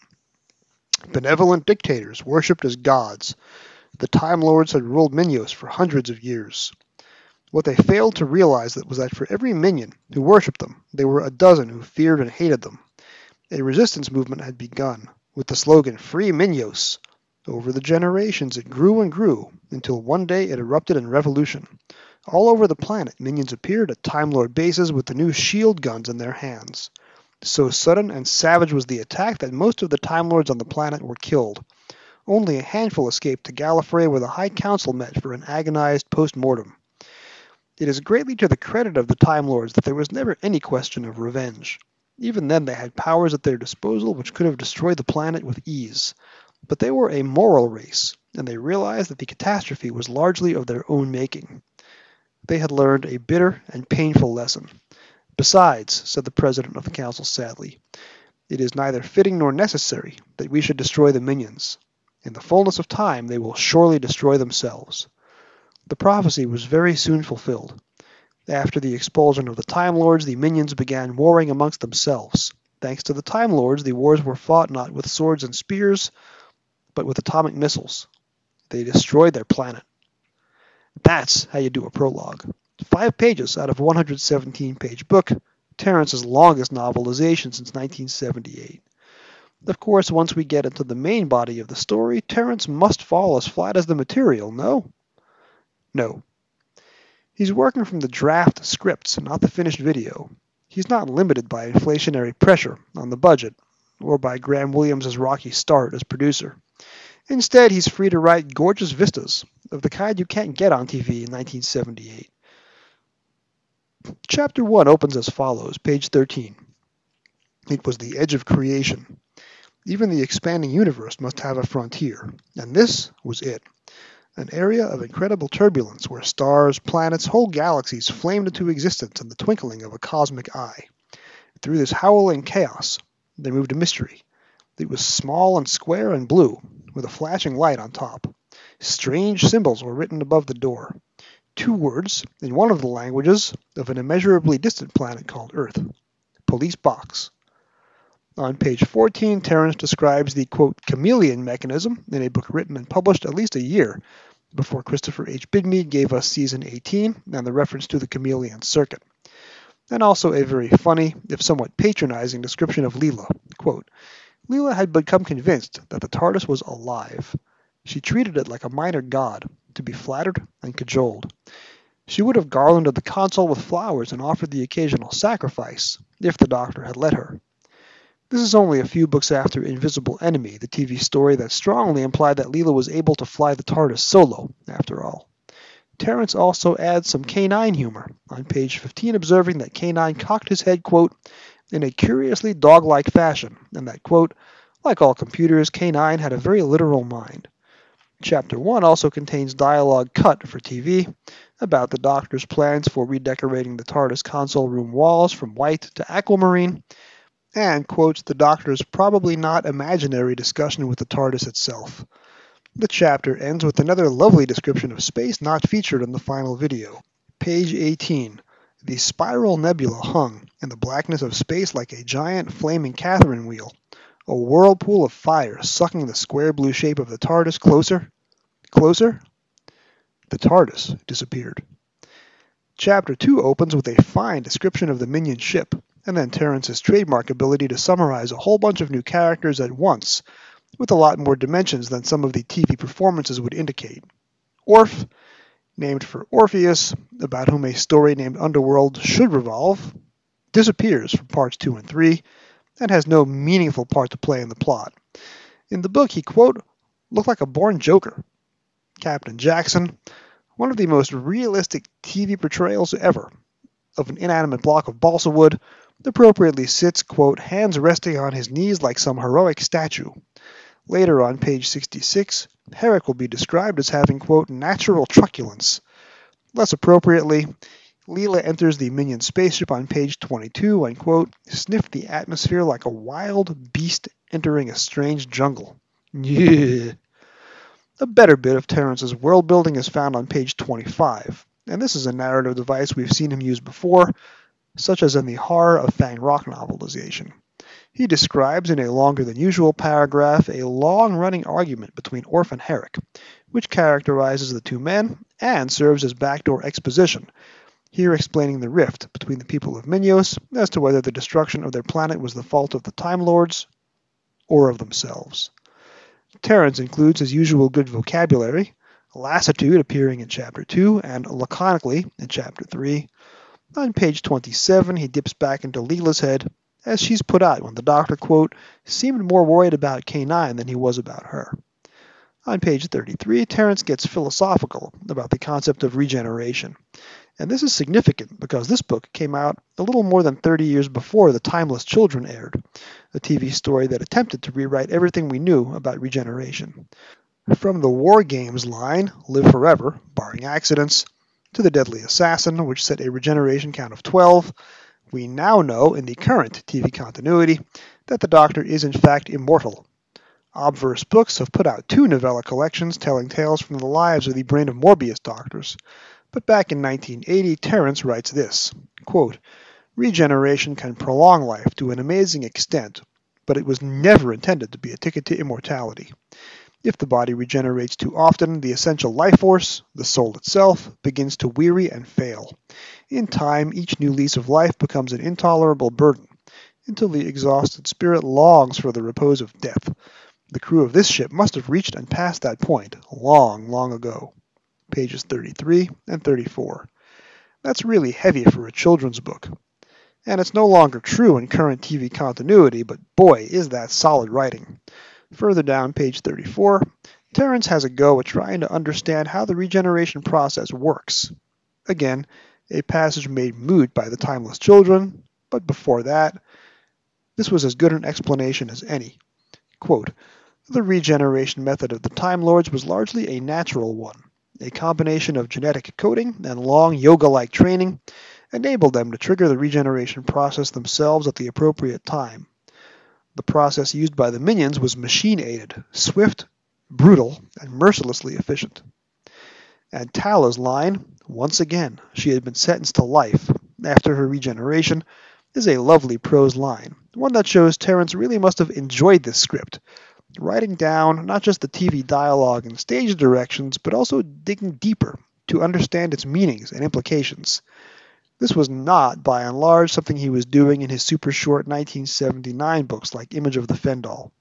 Benevolent dictators worshipped as gods. The Time Lords had ruled Minyos for hundreds of years. What they failed to realize was that for every minion who worshipped them, there were a dozen who feared and hated them. A resistance movement had begun, with the slogan, Free Minyos. Over the generations, it grew and grew, until one day it erupted in revolution. All over the planet, minions appeared at Time Lord bases with the new shield guns in their hands. So sudden and savage was the attack that most of the Time Lords on the planet were killed. Only a handful escaped to Gallifrey, where the High Council met for an agonized post-mortem. It is greatly to the credit of the Time Lords that there was never any question of revenge. Even then they had powers at their disposal which could have destroyed the planet with ease. But they were a moral race, and they realized that the catastrophe was largely of their own making. They had learned a bitter and painful lesson. Besides, said the president of the council sadly, it is neither fitting nor necessary that we should destroy the minions. In the fullness of time they will surely destroy themselves. The prophecy was very soon fulfilled. After the expulsion of the Time Lords, the minions began warring amongst themselves. Thanks to the Time Lords, the wars were fought not with swords and spears, but with atomic missiles. They destroyed their planet. That's how you do a prologue. 5 pages out of a 117-page book, Terrence's longest novelization since 1978. Of course, once we get into the main body of the story, Terence must fall as flat as the material, no? No. He's working from the draft scripts, not the finished video. He's not limited by inflationary pressure on the budget, or by Graham Williams' rocky start as producer. Instead, he's free to write gorgeous vistas, of the kind you can't get on TV in 1978. Chapter 1 opens as follows, page 13. It was the edge of creation. Even the expanding universe must have a frontier, and this was it. An area of incredible turbulence where stars, planets, whole galaxies flamed into existence in the twinkling of a cosmic eye. Through this howling chaos, there moved a mystery. It was small and square and blue, with a flashing light on top. Strange symbols were written above the door. 2 words, in one of the languages, of an immeasurably distant planet called Earth. Police box. On page 14, Terence describes the, quote, chameleon mechanism in a book written and published at least a year before Christopher H. Bidmead gave us season 18 and the reference to the chameleon circuit. And also a very funny, if somewhat patronizing description of Leela. Quote, Leela had become convinced that the TARDIS was alive. She treated it like a minor god, to be flattered and cajoled. She would have garlanded the console with flowers and offered the occasional sacrifice, if the Doctor had let her. This is only a few books after Invisible Enemy, the TV story that strongly implied that Leela was able to fly the TARDIS solo, after all. Terence also adds some K9 humor, on page 15 observing that K9 cocked his head, quote, in a curiously dog-like fashion, and that, quote, like all computers, K9 had a very literal mind. Chapter 1 also contains dialogue cut for TV about the Doctor's plans for redecorating the TARDIS console room walls from white to aquamarine, and quotes the Doctor's probably not imaginary discussion with the TARDIS itself. The chapter ends with another lovely description of space not featured in the final video. Page 18. The spiral nebula hung in the blackness of space like a giant flaming Catherine wheel, a whirlpool of fire sucking the square blue shape of the TARDIS closer. Closer? The TARDIS disappeared. Chapter 2 opens with a fine description of the minion ship, and then Terence's trademark ability to summarize a whole bunch of new characters at once, with a lot more dimensions than some of the TV performances would indicate. Orf, named for Orpheus, about whom a story named Underworld should revolve, disappears from parts 2 and 3, and has no meaningful part to play in the plot. In the book, he, quote, looked like a born joker. Captain Jackson, one of the most realistic TV portrayals ever of an inanimate block of balsa wood, appropriately sits, quote, hands resting on his knees like some heroic statue. Later on page 66, Herrick will be described as having, quote, natural truculence. Less appropriately, Leela enters the minion spaceship on page 22 and, quote, sniffed the atmosphere like a wild beast entering a strange jungle. Yeah. A better bit of Terence's world building is found on page 25, and this is a narrative device we've seen him use before, such as in the Horror of Fang Rock novelization. He describes in a longer than usual paragraph a long-running argument between Orf and Herrick, which characterizes the two men and serves as backdoor exposition, here explaining the rift between the people of Minyos as to whether the destruction of their planet was the fault of the Time Lords or of themselves. Terence includes his usual good vocabulary, lassitude appearing in Chapter 2 and laconically in Chapter 3. On page 27, he dips back into Leela's head as she's put out when the Doctor, quote, seemed more worried about K9 than he was about her. On page 33, Terence gets philosophical about the concept of regeneration. And this is significant because this book came out a little more than 30 years before The Timeless Children aired, a TV story that attempted to rewrite everything we knew about regeneration. From the War Games line, Live Forever, barring accidents, to The Deadly Assassin, which set a regeneration count of 12, we now know, in the current TV continuity, that the Doctor is in fact immortal. Obverse Books have put out 2 novella collections telling tales from the lives of the Brain of Morbius Doctors, but back in 1980, Terence writes this, quote, regeneration can prolong life to an amazing extent, but it was never intended to be a ticket to immortality. If the body regenerates too often, the essential life force, the soul itself, begins to weary and fail. In time, each new lease of life becomes an intolerable burden. until the exhausted spirit longs for the repose of death. The crew of this ship must have reached and passed that point long, long ago. Pages 33 and 34. That's really heavy for a children's book. And it's no longer true in current TV continuity, but boy, is that solid writing. Further down, page 34, Terrence has a go at trying to understand how the regeneration process works. Again, a passage made moot by the timeless children, but before that, this was as good an explanation as any. Quote, the regeneration method of the Time Lords was largely a natural one. A combination of genetic coding and long yoga-like training enabled them to trigger the regeneration process themselves at the appropriate time. The process used by the minions was machine-aided, swift, brutal, and mercilessly efficient. And Tala's line, once again, she had been sentenced to life after her regeneration, is a lovely prose line, one that shows Terrence really must have enjoyed this script, writing down not just the TV dialogue and stage directions, but also digging deeper to understand its meanings and implications. This was not, by and large, something he was doing in his super short 1979 books like Image of the Fendal.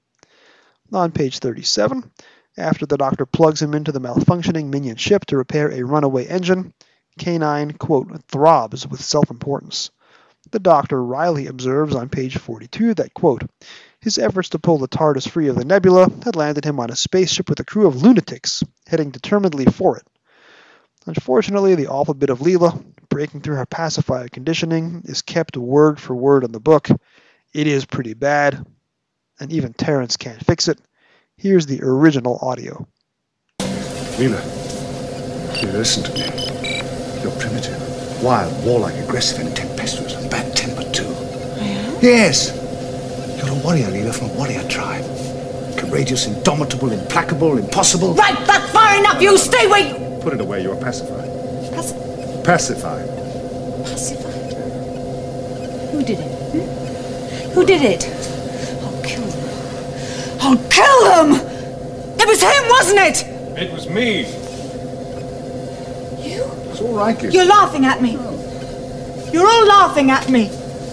On page 37, after the Doctor plugs him into the malfunctioning minion ship to repair a runaway engine, K9, quote, throbs with self-importance. The Doctor wryly observes on page 42 that, quote, his efforts to pull the TARDIS free of the nebula had landed him on a spaceship with a crew of lunatics, heading determinedly for it. Unfortunately, the awful bit of Leela, breaking through her pacifier conditioning, is kept word for word in the book. It is pretty bad, and even Terrence can't fix it. Here's the original audio. Leela, listen to me. You're primitive, wild, warlike, aggressive, and tempestuous, and bad-tempered too. I am? Yes. You're a warrior, Leela, from a warrior tribe. Courageous, indomitable, implacable, impossible. Right, that's far enough. You stay where you... Put it away, you're pacified. Pacified? Pacified? Who did it? Who did it? I'll kill them. I'll kill them! It was him, wasn't it? It was me. You? It's all right, Leela. You're laughing at me. You're all laughing at me.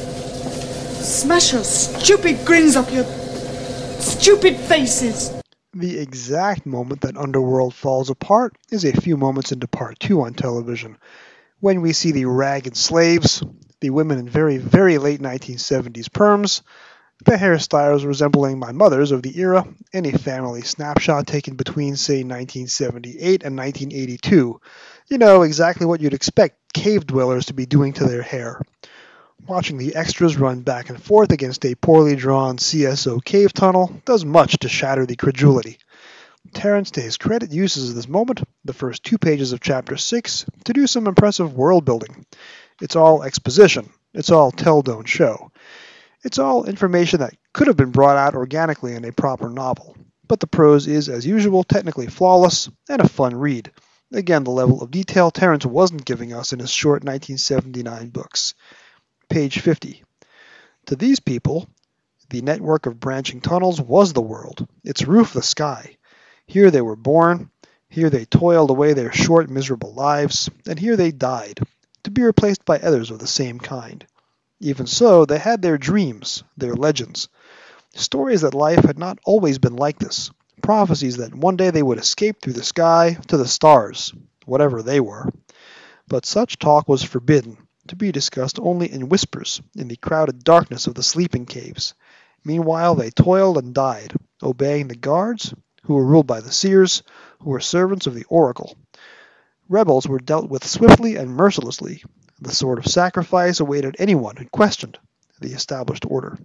Smash your stupid grins off your stupid faces. The exact moment that Underworld falls apart is a few moments into part 2 on television, when we see the ragged slaves, the women in very, very late 1970s perms, the hairstyles resembling my mother's of the era, and a family snapshot taken between, say, 1978 and 1982. You know, exactly what you'd expect cave dwellers to be doing to their hair. Watching the extras run back and forth against a poorly drawn CSO cave tunnel does much to shatter the credulity. Terrence, to his credit, uses this moment, the first 2 pages of Chapter 6, to do some impressive world building. It's all exposition. It's all tell, don't show. It's all information that could have been brought out organically in a proper novel. But the prose is, as usual, technically flawless and a fun read. Again, the level of detail Terrence wasn't giving us in his short 1979 books. Page 50. To these people, the network of branching tunnels was the world, its roof the sky. Here they were born, here they toiled away their short, miserable lives, and here they died, to be replaced by others of the same kind. Even so, they had their dreams, their legends, stories that life had not always been like this, prophecies that one day they would escape through the sky to the stars, whatever they were. But such talk was forbidden, to be discussed only in whispers in the crowded darkness of the sleeping caves. Meanwhile they toiled and died, obeying the guards, who were ruled by the seers, who were servants of the oracle. Rebels were dealt with swiftly and mercilessly. The sword of sacrifice awaited anyone who questioned the established order.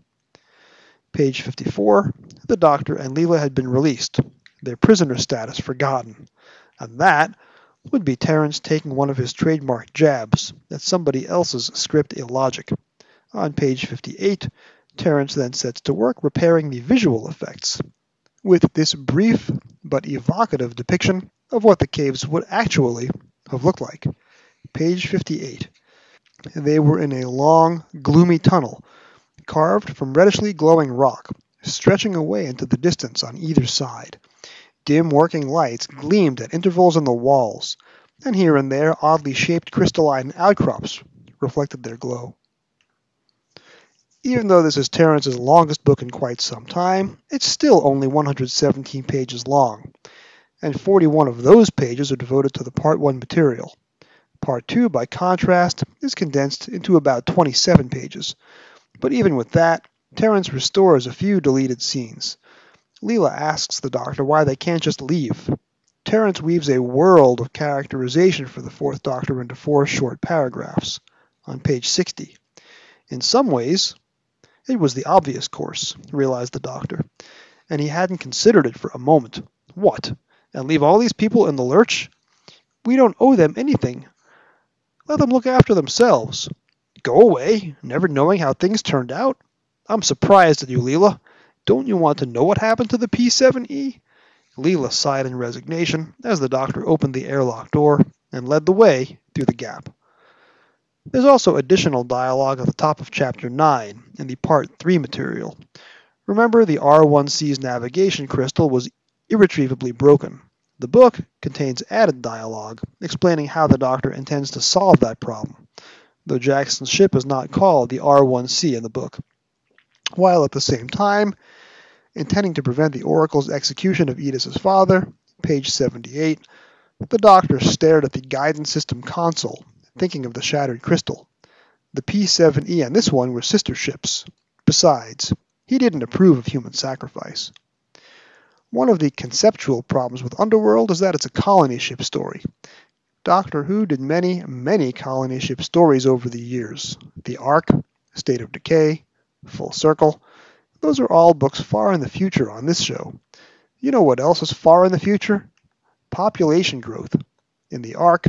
Page 54. The Doctor and Leela had been released, their prisoner status forgotten, and that would be Terrence taking one of his trademark jabs at somebody else's script illogic. On page 58, Terrence then sets to work repairing the visual effects, with this brief but evocative depiction of what the caves would actually have looked like. Page 58. They were in a long, gloomy tunnel, carved from reddishly glowing rock, stretching away into the distance on either side. Dim working lights gleamed at intervals on the walls, and here and there oddly shaped crystalline outcrops reflected their glow. Even though this is Terence's longest book in quite some time, it's still only 117 pages long, and 41 of those pages are devoted to the Part 1 material. Part 2, by contrast, is condensed into about 27 pages, but even with that, Terence restores a few deleted scenes. Leela asks the Doctor why they can't just leave. Terence weaves a world of characterization for the Fourth Doctor into 4 short paragraphs, on page 60. In some ways, it was the obvious course, realized the Doctor, and he hadn't considered it for a moment. What? And leave all these people in the lurch? We don't owe them anything. Let them look after themselves. Go away, never knowing how things turned out? I'm surprised at you, Leela. Don't you want to know what happened to the P7E? Leela sighed in resignation as the Doctor opened the airlock door and led the way through the gap. There's also additional dialogue at the top of Chapter 9 in the Part 3 material. Remember, the R1C's navigation crystal was irretrievably broken. The book contains added dialogue explaining how the Doctor intends to solve that problem, though Jackson's ship is not called the R1C in the book. While at the same time, intending to prevent the Oracle's execution of Edis's father, page 78, the Doctor stared at the guidance system console, thinking of the shattered crystal. The P7E and this one were sister ships. Besides, he didn't approve of human sacrifice. One of the conceptual problems with Underworld is that it's a colony ship story. Doctor Who did many, many colony ship stories over the years. The Ark, State of Decay, Full Circle. Those are all books far in the future on this show. You know what else is far in the future? Population growth. In the Ark,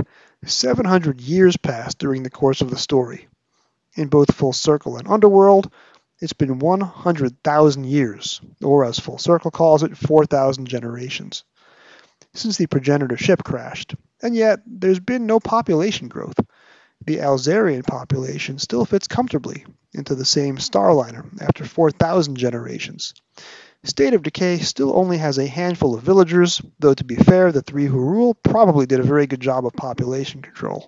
700 years passed during the course of the story. In both Full Circle and Underworld, it's been 100,000 years, or as Full Circle calls it, 4,000 generations, since the progenitor ship crashed, and yet there's been no population growth. The Alzarian population still fits comfortably into the same starliner after 4,000 generations. State of Decay still only has a handful of villagers, though to be fair, the 3 who rule probably did a very good job of population control.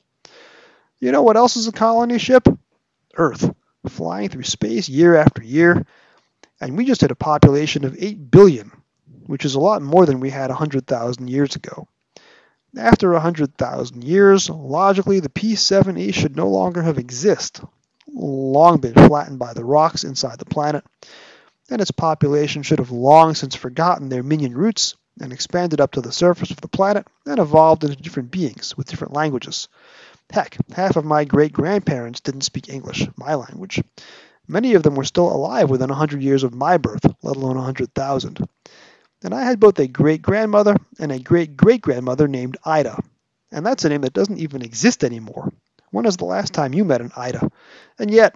You know what else is a colony ship? Earth, flying through space year after year, and we just hit a population of 8 billion, which is a lot more than we had 100,000 years ago. After 100,000 years, logically the P7E should no longer have existed, long been flattened by the rocks inside the planet, and its population should have long since forgotten their minion roots and expanded up to the surface of the planet and evolved into different beings with different languages. Heck, half of my great-grandparents didn't speak English, my language. Many of them were still alive within 100 years of my birth, let alone 100,000. And I had both a great-grandmother and a great-great-grandmother named Ida. And that's a name that doesn't even exist anymore. When is the last time you met an Ida? And yet,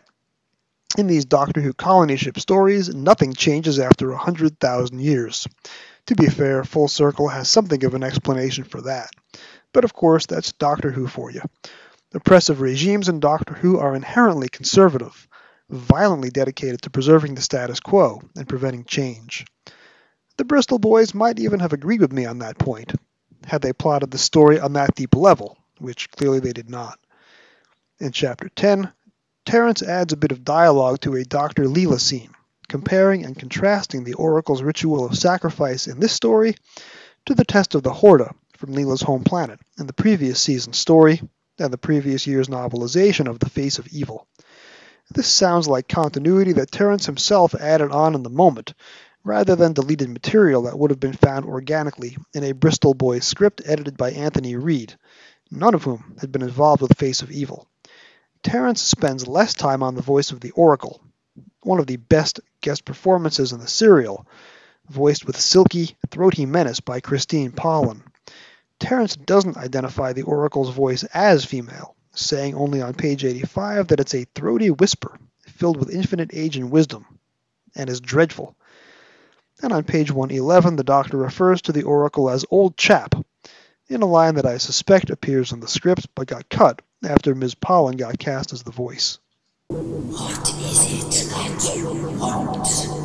in these Doctor Who colony ship stories, nothing changes after 100,000 years. To be fair, Full Circle has something of an explanation for that. But of course, that's Doctor Who for you. Oppressive regimes in Doctor Who are inherently conservative, violently dedicated to preserving the status quo and preventing change. The Bristol boys might even have agreed with me on that point, had they plotted the story on that deep level, which clearly they did not. In Chapter 10, Terence adds a bit of dialogue to a Dr. Leela scene, comparing and contrasting the Oracle's ritual of sacrifice in this story to the test of the Horda from Leela's home planet in the previous season's story and the previous year's novelization of The Face of Evil. This sounds like continuity that Terence himself added on in the moment, rather than deleted material that would have been found organically in a Bristol Boys script edited by Anthony Reid, none of whom had been involved with Face of Evil. Terence spends less time on the voice of the Oracle, one of the best guest performances in the serial, voiced with silky, throaty menace by Christine Pollan. Terence doesn't identify the Oracle's voice as female, saying only on page 85 that it's a throaty whisper, filled with infinite age and wisdom, and is dreadful. And on page 111, the Doctor refers to the Oracle as Old Chap, in a line that I suspect appears in the script but got cut after Ms. Pollan got cast as the voice. What is it that you want?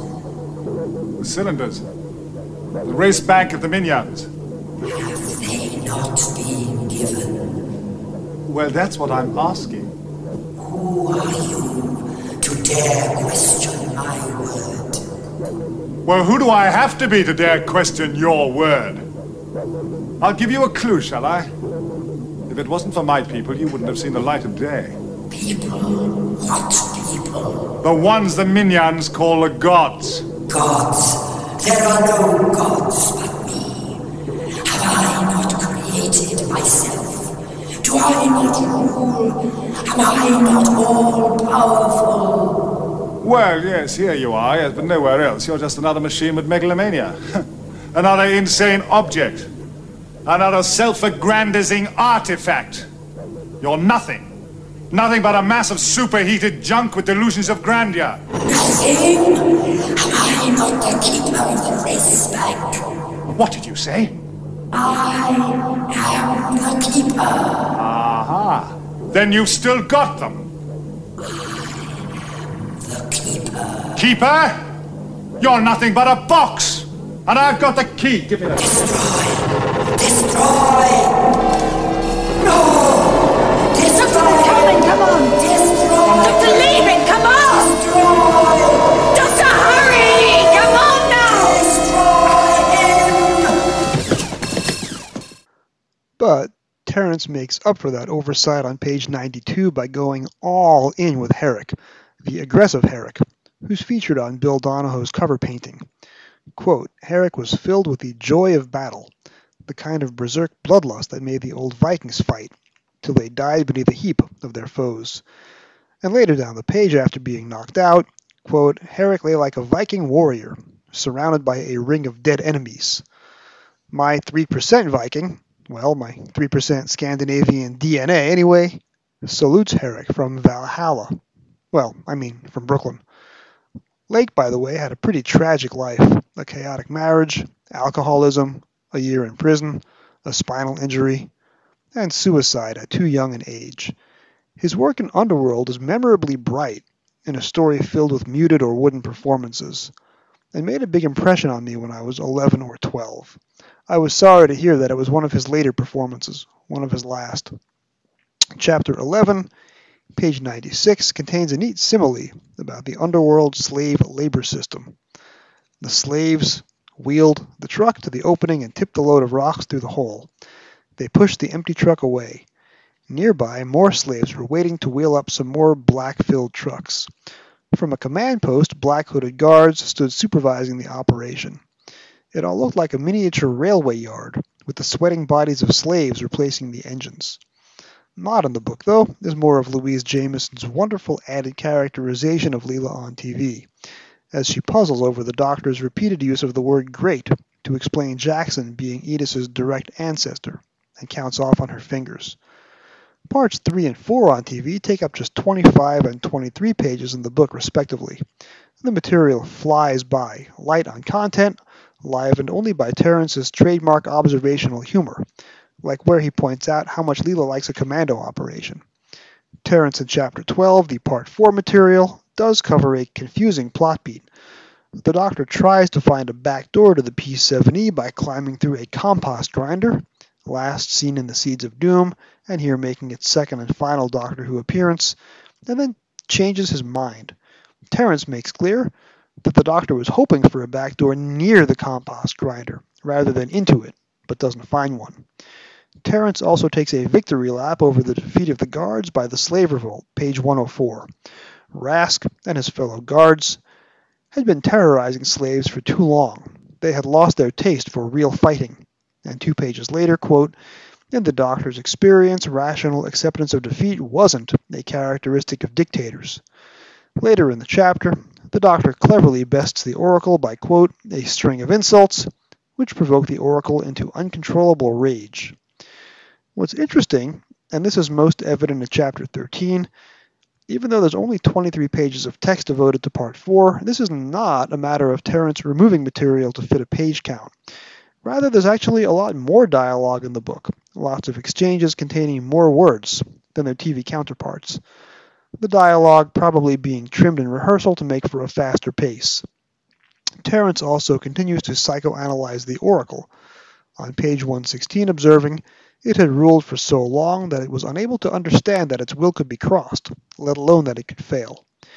The cylinders. The race bank at the Minions. Have they not been given? Well, that's what I'm asking. Who are you to dare question my word. Well, who do I have to be to dare question your word? I'll give you a clue, shall I? If it wasn't for my people, you wouldn't have seen the light of day. People? What people? The ones the minions call the gods. Gods? There are no gods but me. Have I not created myself? Do I not rule? Am I not all-powerful? Well, yes, here you are, yes, but nowhere else. You're just another machine with megalomania. Another insane object. Another self-aggrandizing artifact. You're nothing. Nothing but a mass of superheated junk with delusions of grandeur. Nothing? Am I not the keeper of the race bank? What did you say? I am the keeper. Aha. Then you've still got them. The keeper. Keeper? You're nothing but a box. And I've got the key. Give me that. Destroy! No! Destroy! Coming, come on! Destroy! Doctor, leave it! Come on! Destroy! Doctor, hurry! Come on now! Destroy him! But Terrence makes up for that oversight on page 92 by going all in with Herrick, the aggressive Herrick, who's featured on Bill Donohoe's cover painting. Quote, Herrick was filled with the joy of battle, the kind of berserk bloodlust that made the old Vikings fight, till they died beneath a heap of their foes. And later down the page, after being knocked out, quote, Herrick lay like a Viking warrior, surrounded by a ring of dead enemies. My 3% Viking, well, my 3% Scandinavian DNA anyway, salutes Herrick from Valhalla. Well, I mean, from Brooklyn. Lake, by the way, had a pretty tragic life, a chaotic marriage, alcoholism, a year in prison, a spinal injury, and suicide at too young an age. His work in Underworld is memorably bright, in a story filled with muted or wooden performances, and made a big impression on me when I was 11 or 12. I was sorry to hear that it was one of his later performances, one of his last. Chapter 11, page 96, contains a neat simile about the Underworld slave labor system. The slaves wheeled the truck to the opening and tipped a load of rocks through the hole. They pushed the empty truck away. Nearby, more slaves were waiting to wheel up some more black-filled trucks. From a command post, black-hooded guards stood supervising the operation. It all looked like a miniature railway yard, with the sweating bodies of slaves replacing the engines. Not in the book, though, is more of Louise Jameson's wonderful added characterization of Leela on TV, as she puzzles over the Doctor's repeated use of the word great to explain Jackson being Edis's direct ancestor, and counts off on her fingers. Parts 3 and 4 on TV take up just 25 and 23 pages in the book, respectively. The material flies by, light on content, livened only by Terrence's trademark observational humor, like where he points out how much Leela likes a commando operation. Terrence in Chapter 12, the Part 4 material, does cover a confusing plot beat. The Doctor tries to find a back door to the P7E by climbing through a compost grinder, last seen in The Seeds of Doom, and here making its second and final Doctor Who appearance, and then changes his mind. Terrence makes clear that the Doctor was hoping for a back door near the compost grinder, rather than into it, but doesn't find one. Terrence also takes a victory lap over the defeat of the guards by the slave revolt, page 104. Rask and his fellow guards had been terrorizing slaves for too long. They had lost their taste for real fighting. And 2 pages later, quote, in the Doctor's experience, rational acceptance of defeat wasn't a characteristic of dictators. Later in the chapter, the Doctor cleverly bests the Oracle by, quote, a string of insults, which provoke the Oracle into uncontrollable rage. What's interesting, and this is most evident in Chapter 13, even though there's only 23 pages of text devoted to Part 4, this is not a matter of Terrence removing material to fit a page count. Rather, there's actually a lot more dialogue in the book, lots of exchanges containing more words than their TV counterparts. The dialogue probably being trimmed in rehearsal to make for a faster pace. Terrence also continues to psychoanalyze the Oracle, on page 116 observing, it had ruled for so long that it was unable to understand that its will could be crossed, let alone that it could fail.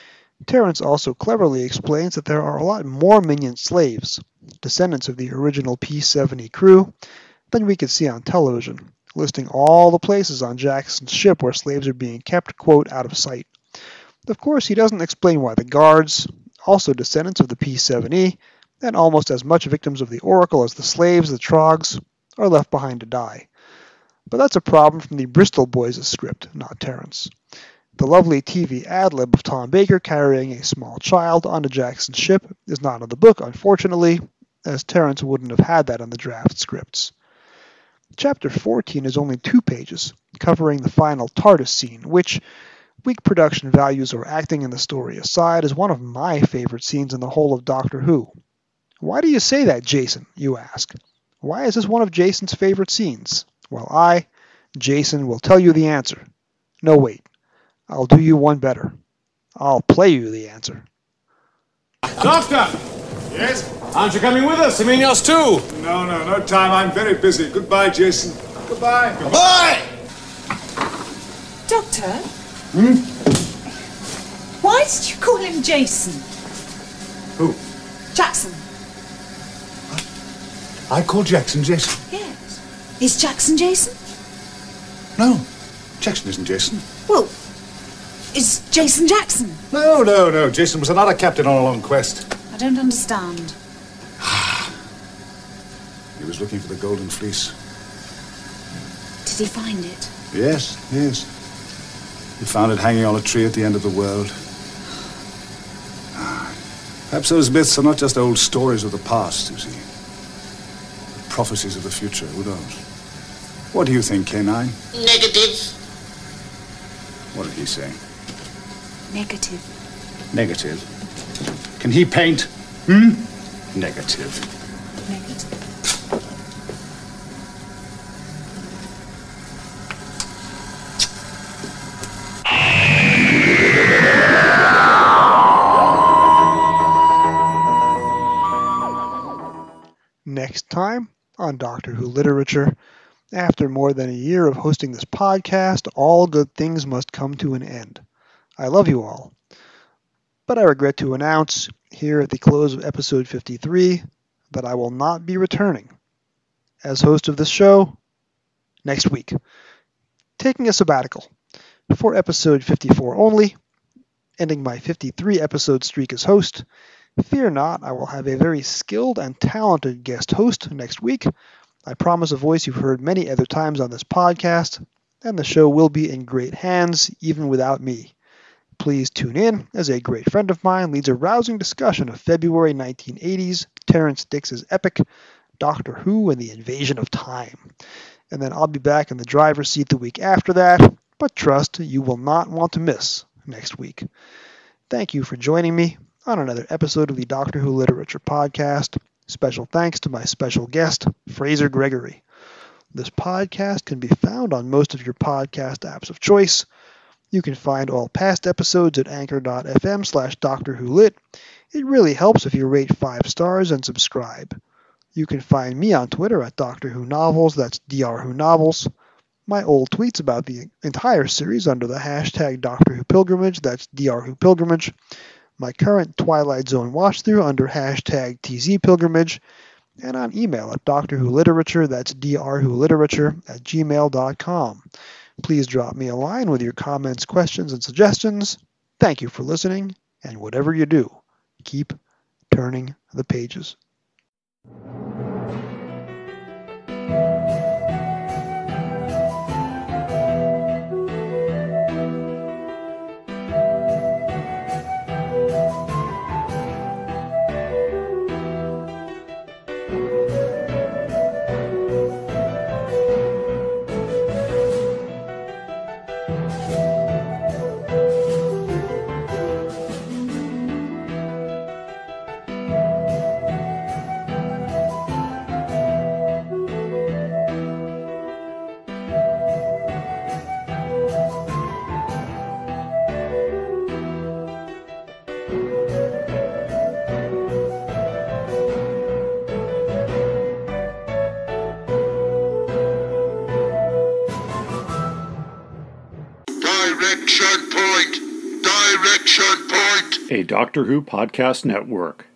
Terence also cleverly explains that there are a lot more minion slaves, descendants of the original P-70 crew, than we could see on television, listing all the places on Jackson's ship where slaves are being kept, quote, out of sight. Of course, he doesn't explain why the guards, also descendants of the P-70, and almost as much victims of the Oracle as the slaves, the Trogs, are left behind to die. But that's a problem from the Bristol Boys' script, not Terence. The lovely TV ad-lib of Tom Baker carrying a small child onto Jackson's ship is not in the book, unfortunately, as Terence wouldn't have had that in the draft scripts. Chapter 14 is only 2 pages, covering the final TARDIS scene, which, weak production values or acting in the story aside, is one of my favorite scenes in the whole of Doctor Who. Why do you say that, Jason, you ask? Why is this one of Jason's favorite scenes? Well, I, Jason, will tell you the answer. No, wait. I'll do you one better. I'll play you the answer. Doctor! Yes? Aren't you coming with us? I mean, yours too. No time. I'm very busy. Goodbye, Jason. Goodbye. Goodbye! Doctor? Why did you call him Jason? Who? Jackson. I call Jackson Jason. Yes. Is Jackson Jason? No. Jackson isn't Jason. Well, is Jason Jackson? No. Jason was another captain on a long quest. I don't understand. He was looking for the Golden Fleece. Did he find it? Yes. He found it hanging on a tree at the end of the world. Perhaps those myths are not just old stories of the past, you see. Prophecies of the future, who knows? What do you think, K9? Negative. What did he say? Negative. Negative. Can he paint? Negative. Negative. Next time on Doctor Who Literature, after more than a year of hosting this podcast, all good things must come to an end. I love you all. But I regret to announce, here at the close of episode 53, that I will not be returning as host of this show next week, taking a sabbatical for episode 54 only, ending my 53-episode streak as host. Fear not, I will have a very skilled and talented guest host next week. I promise a voice you've heard many other times on this podcast, and the show will be in great hands, even without me. Please tune in, as a great friend of mine leads a rousing discussion of February 1980's Terrence Dicks's epic, Doctor Who and the Invasion of Time. And then I'll be back in the driver's seat the week after that, but trust you will not want to miss next week. Thank you for joining me on another episode of the Doctor Who Literature Podcast. Special thanks to my special guest, Frazer Gregory. This podcast can be found on most of your podcast apps of choice. You can find all past episodes at anchor.fm/DoctorWhoLit. It really helps if you rate 5 stars and subscribe. You can find me on Twitter at Doctor Who Novels, that's DrWho Novels. My old tweets about the entire series under the hashtag Doctor Who Pilgrimage, that's DrWho Pilgrimage. My current Twilight Zone watch-through under hashtag TZ Pilgrimage, and on email at DoctorWhoLiterature, that's drwholiterature@gmail.com. Please drop me a line with your comments, questions, and suggestions. Thank you for listening, and whatever you do, keep turning the pages. Direction point. Direction Point. A Doctor Who podcast network.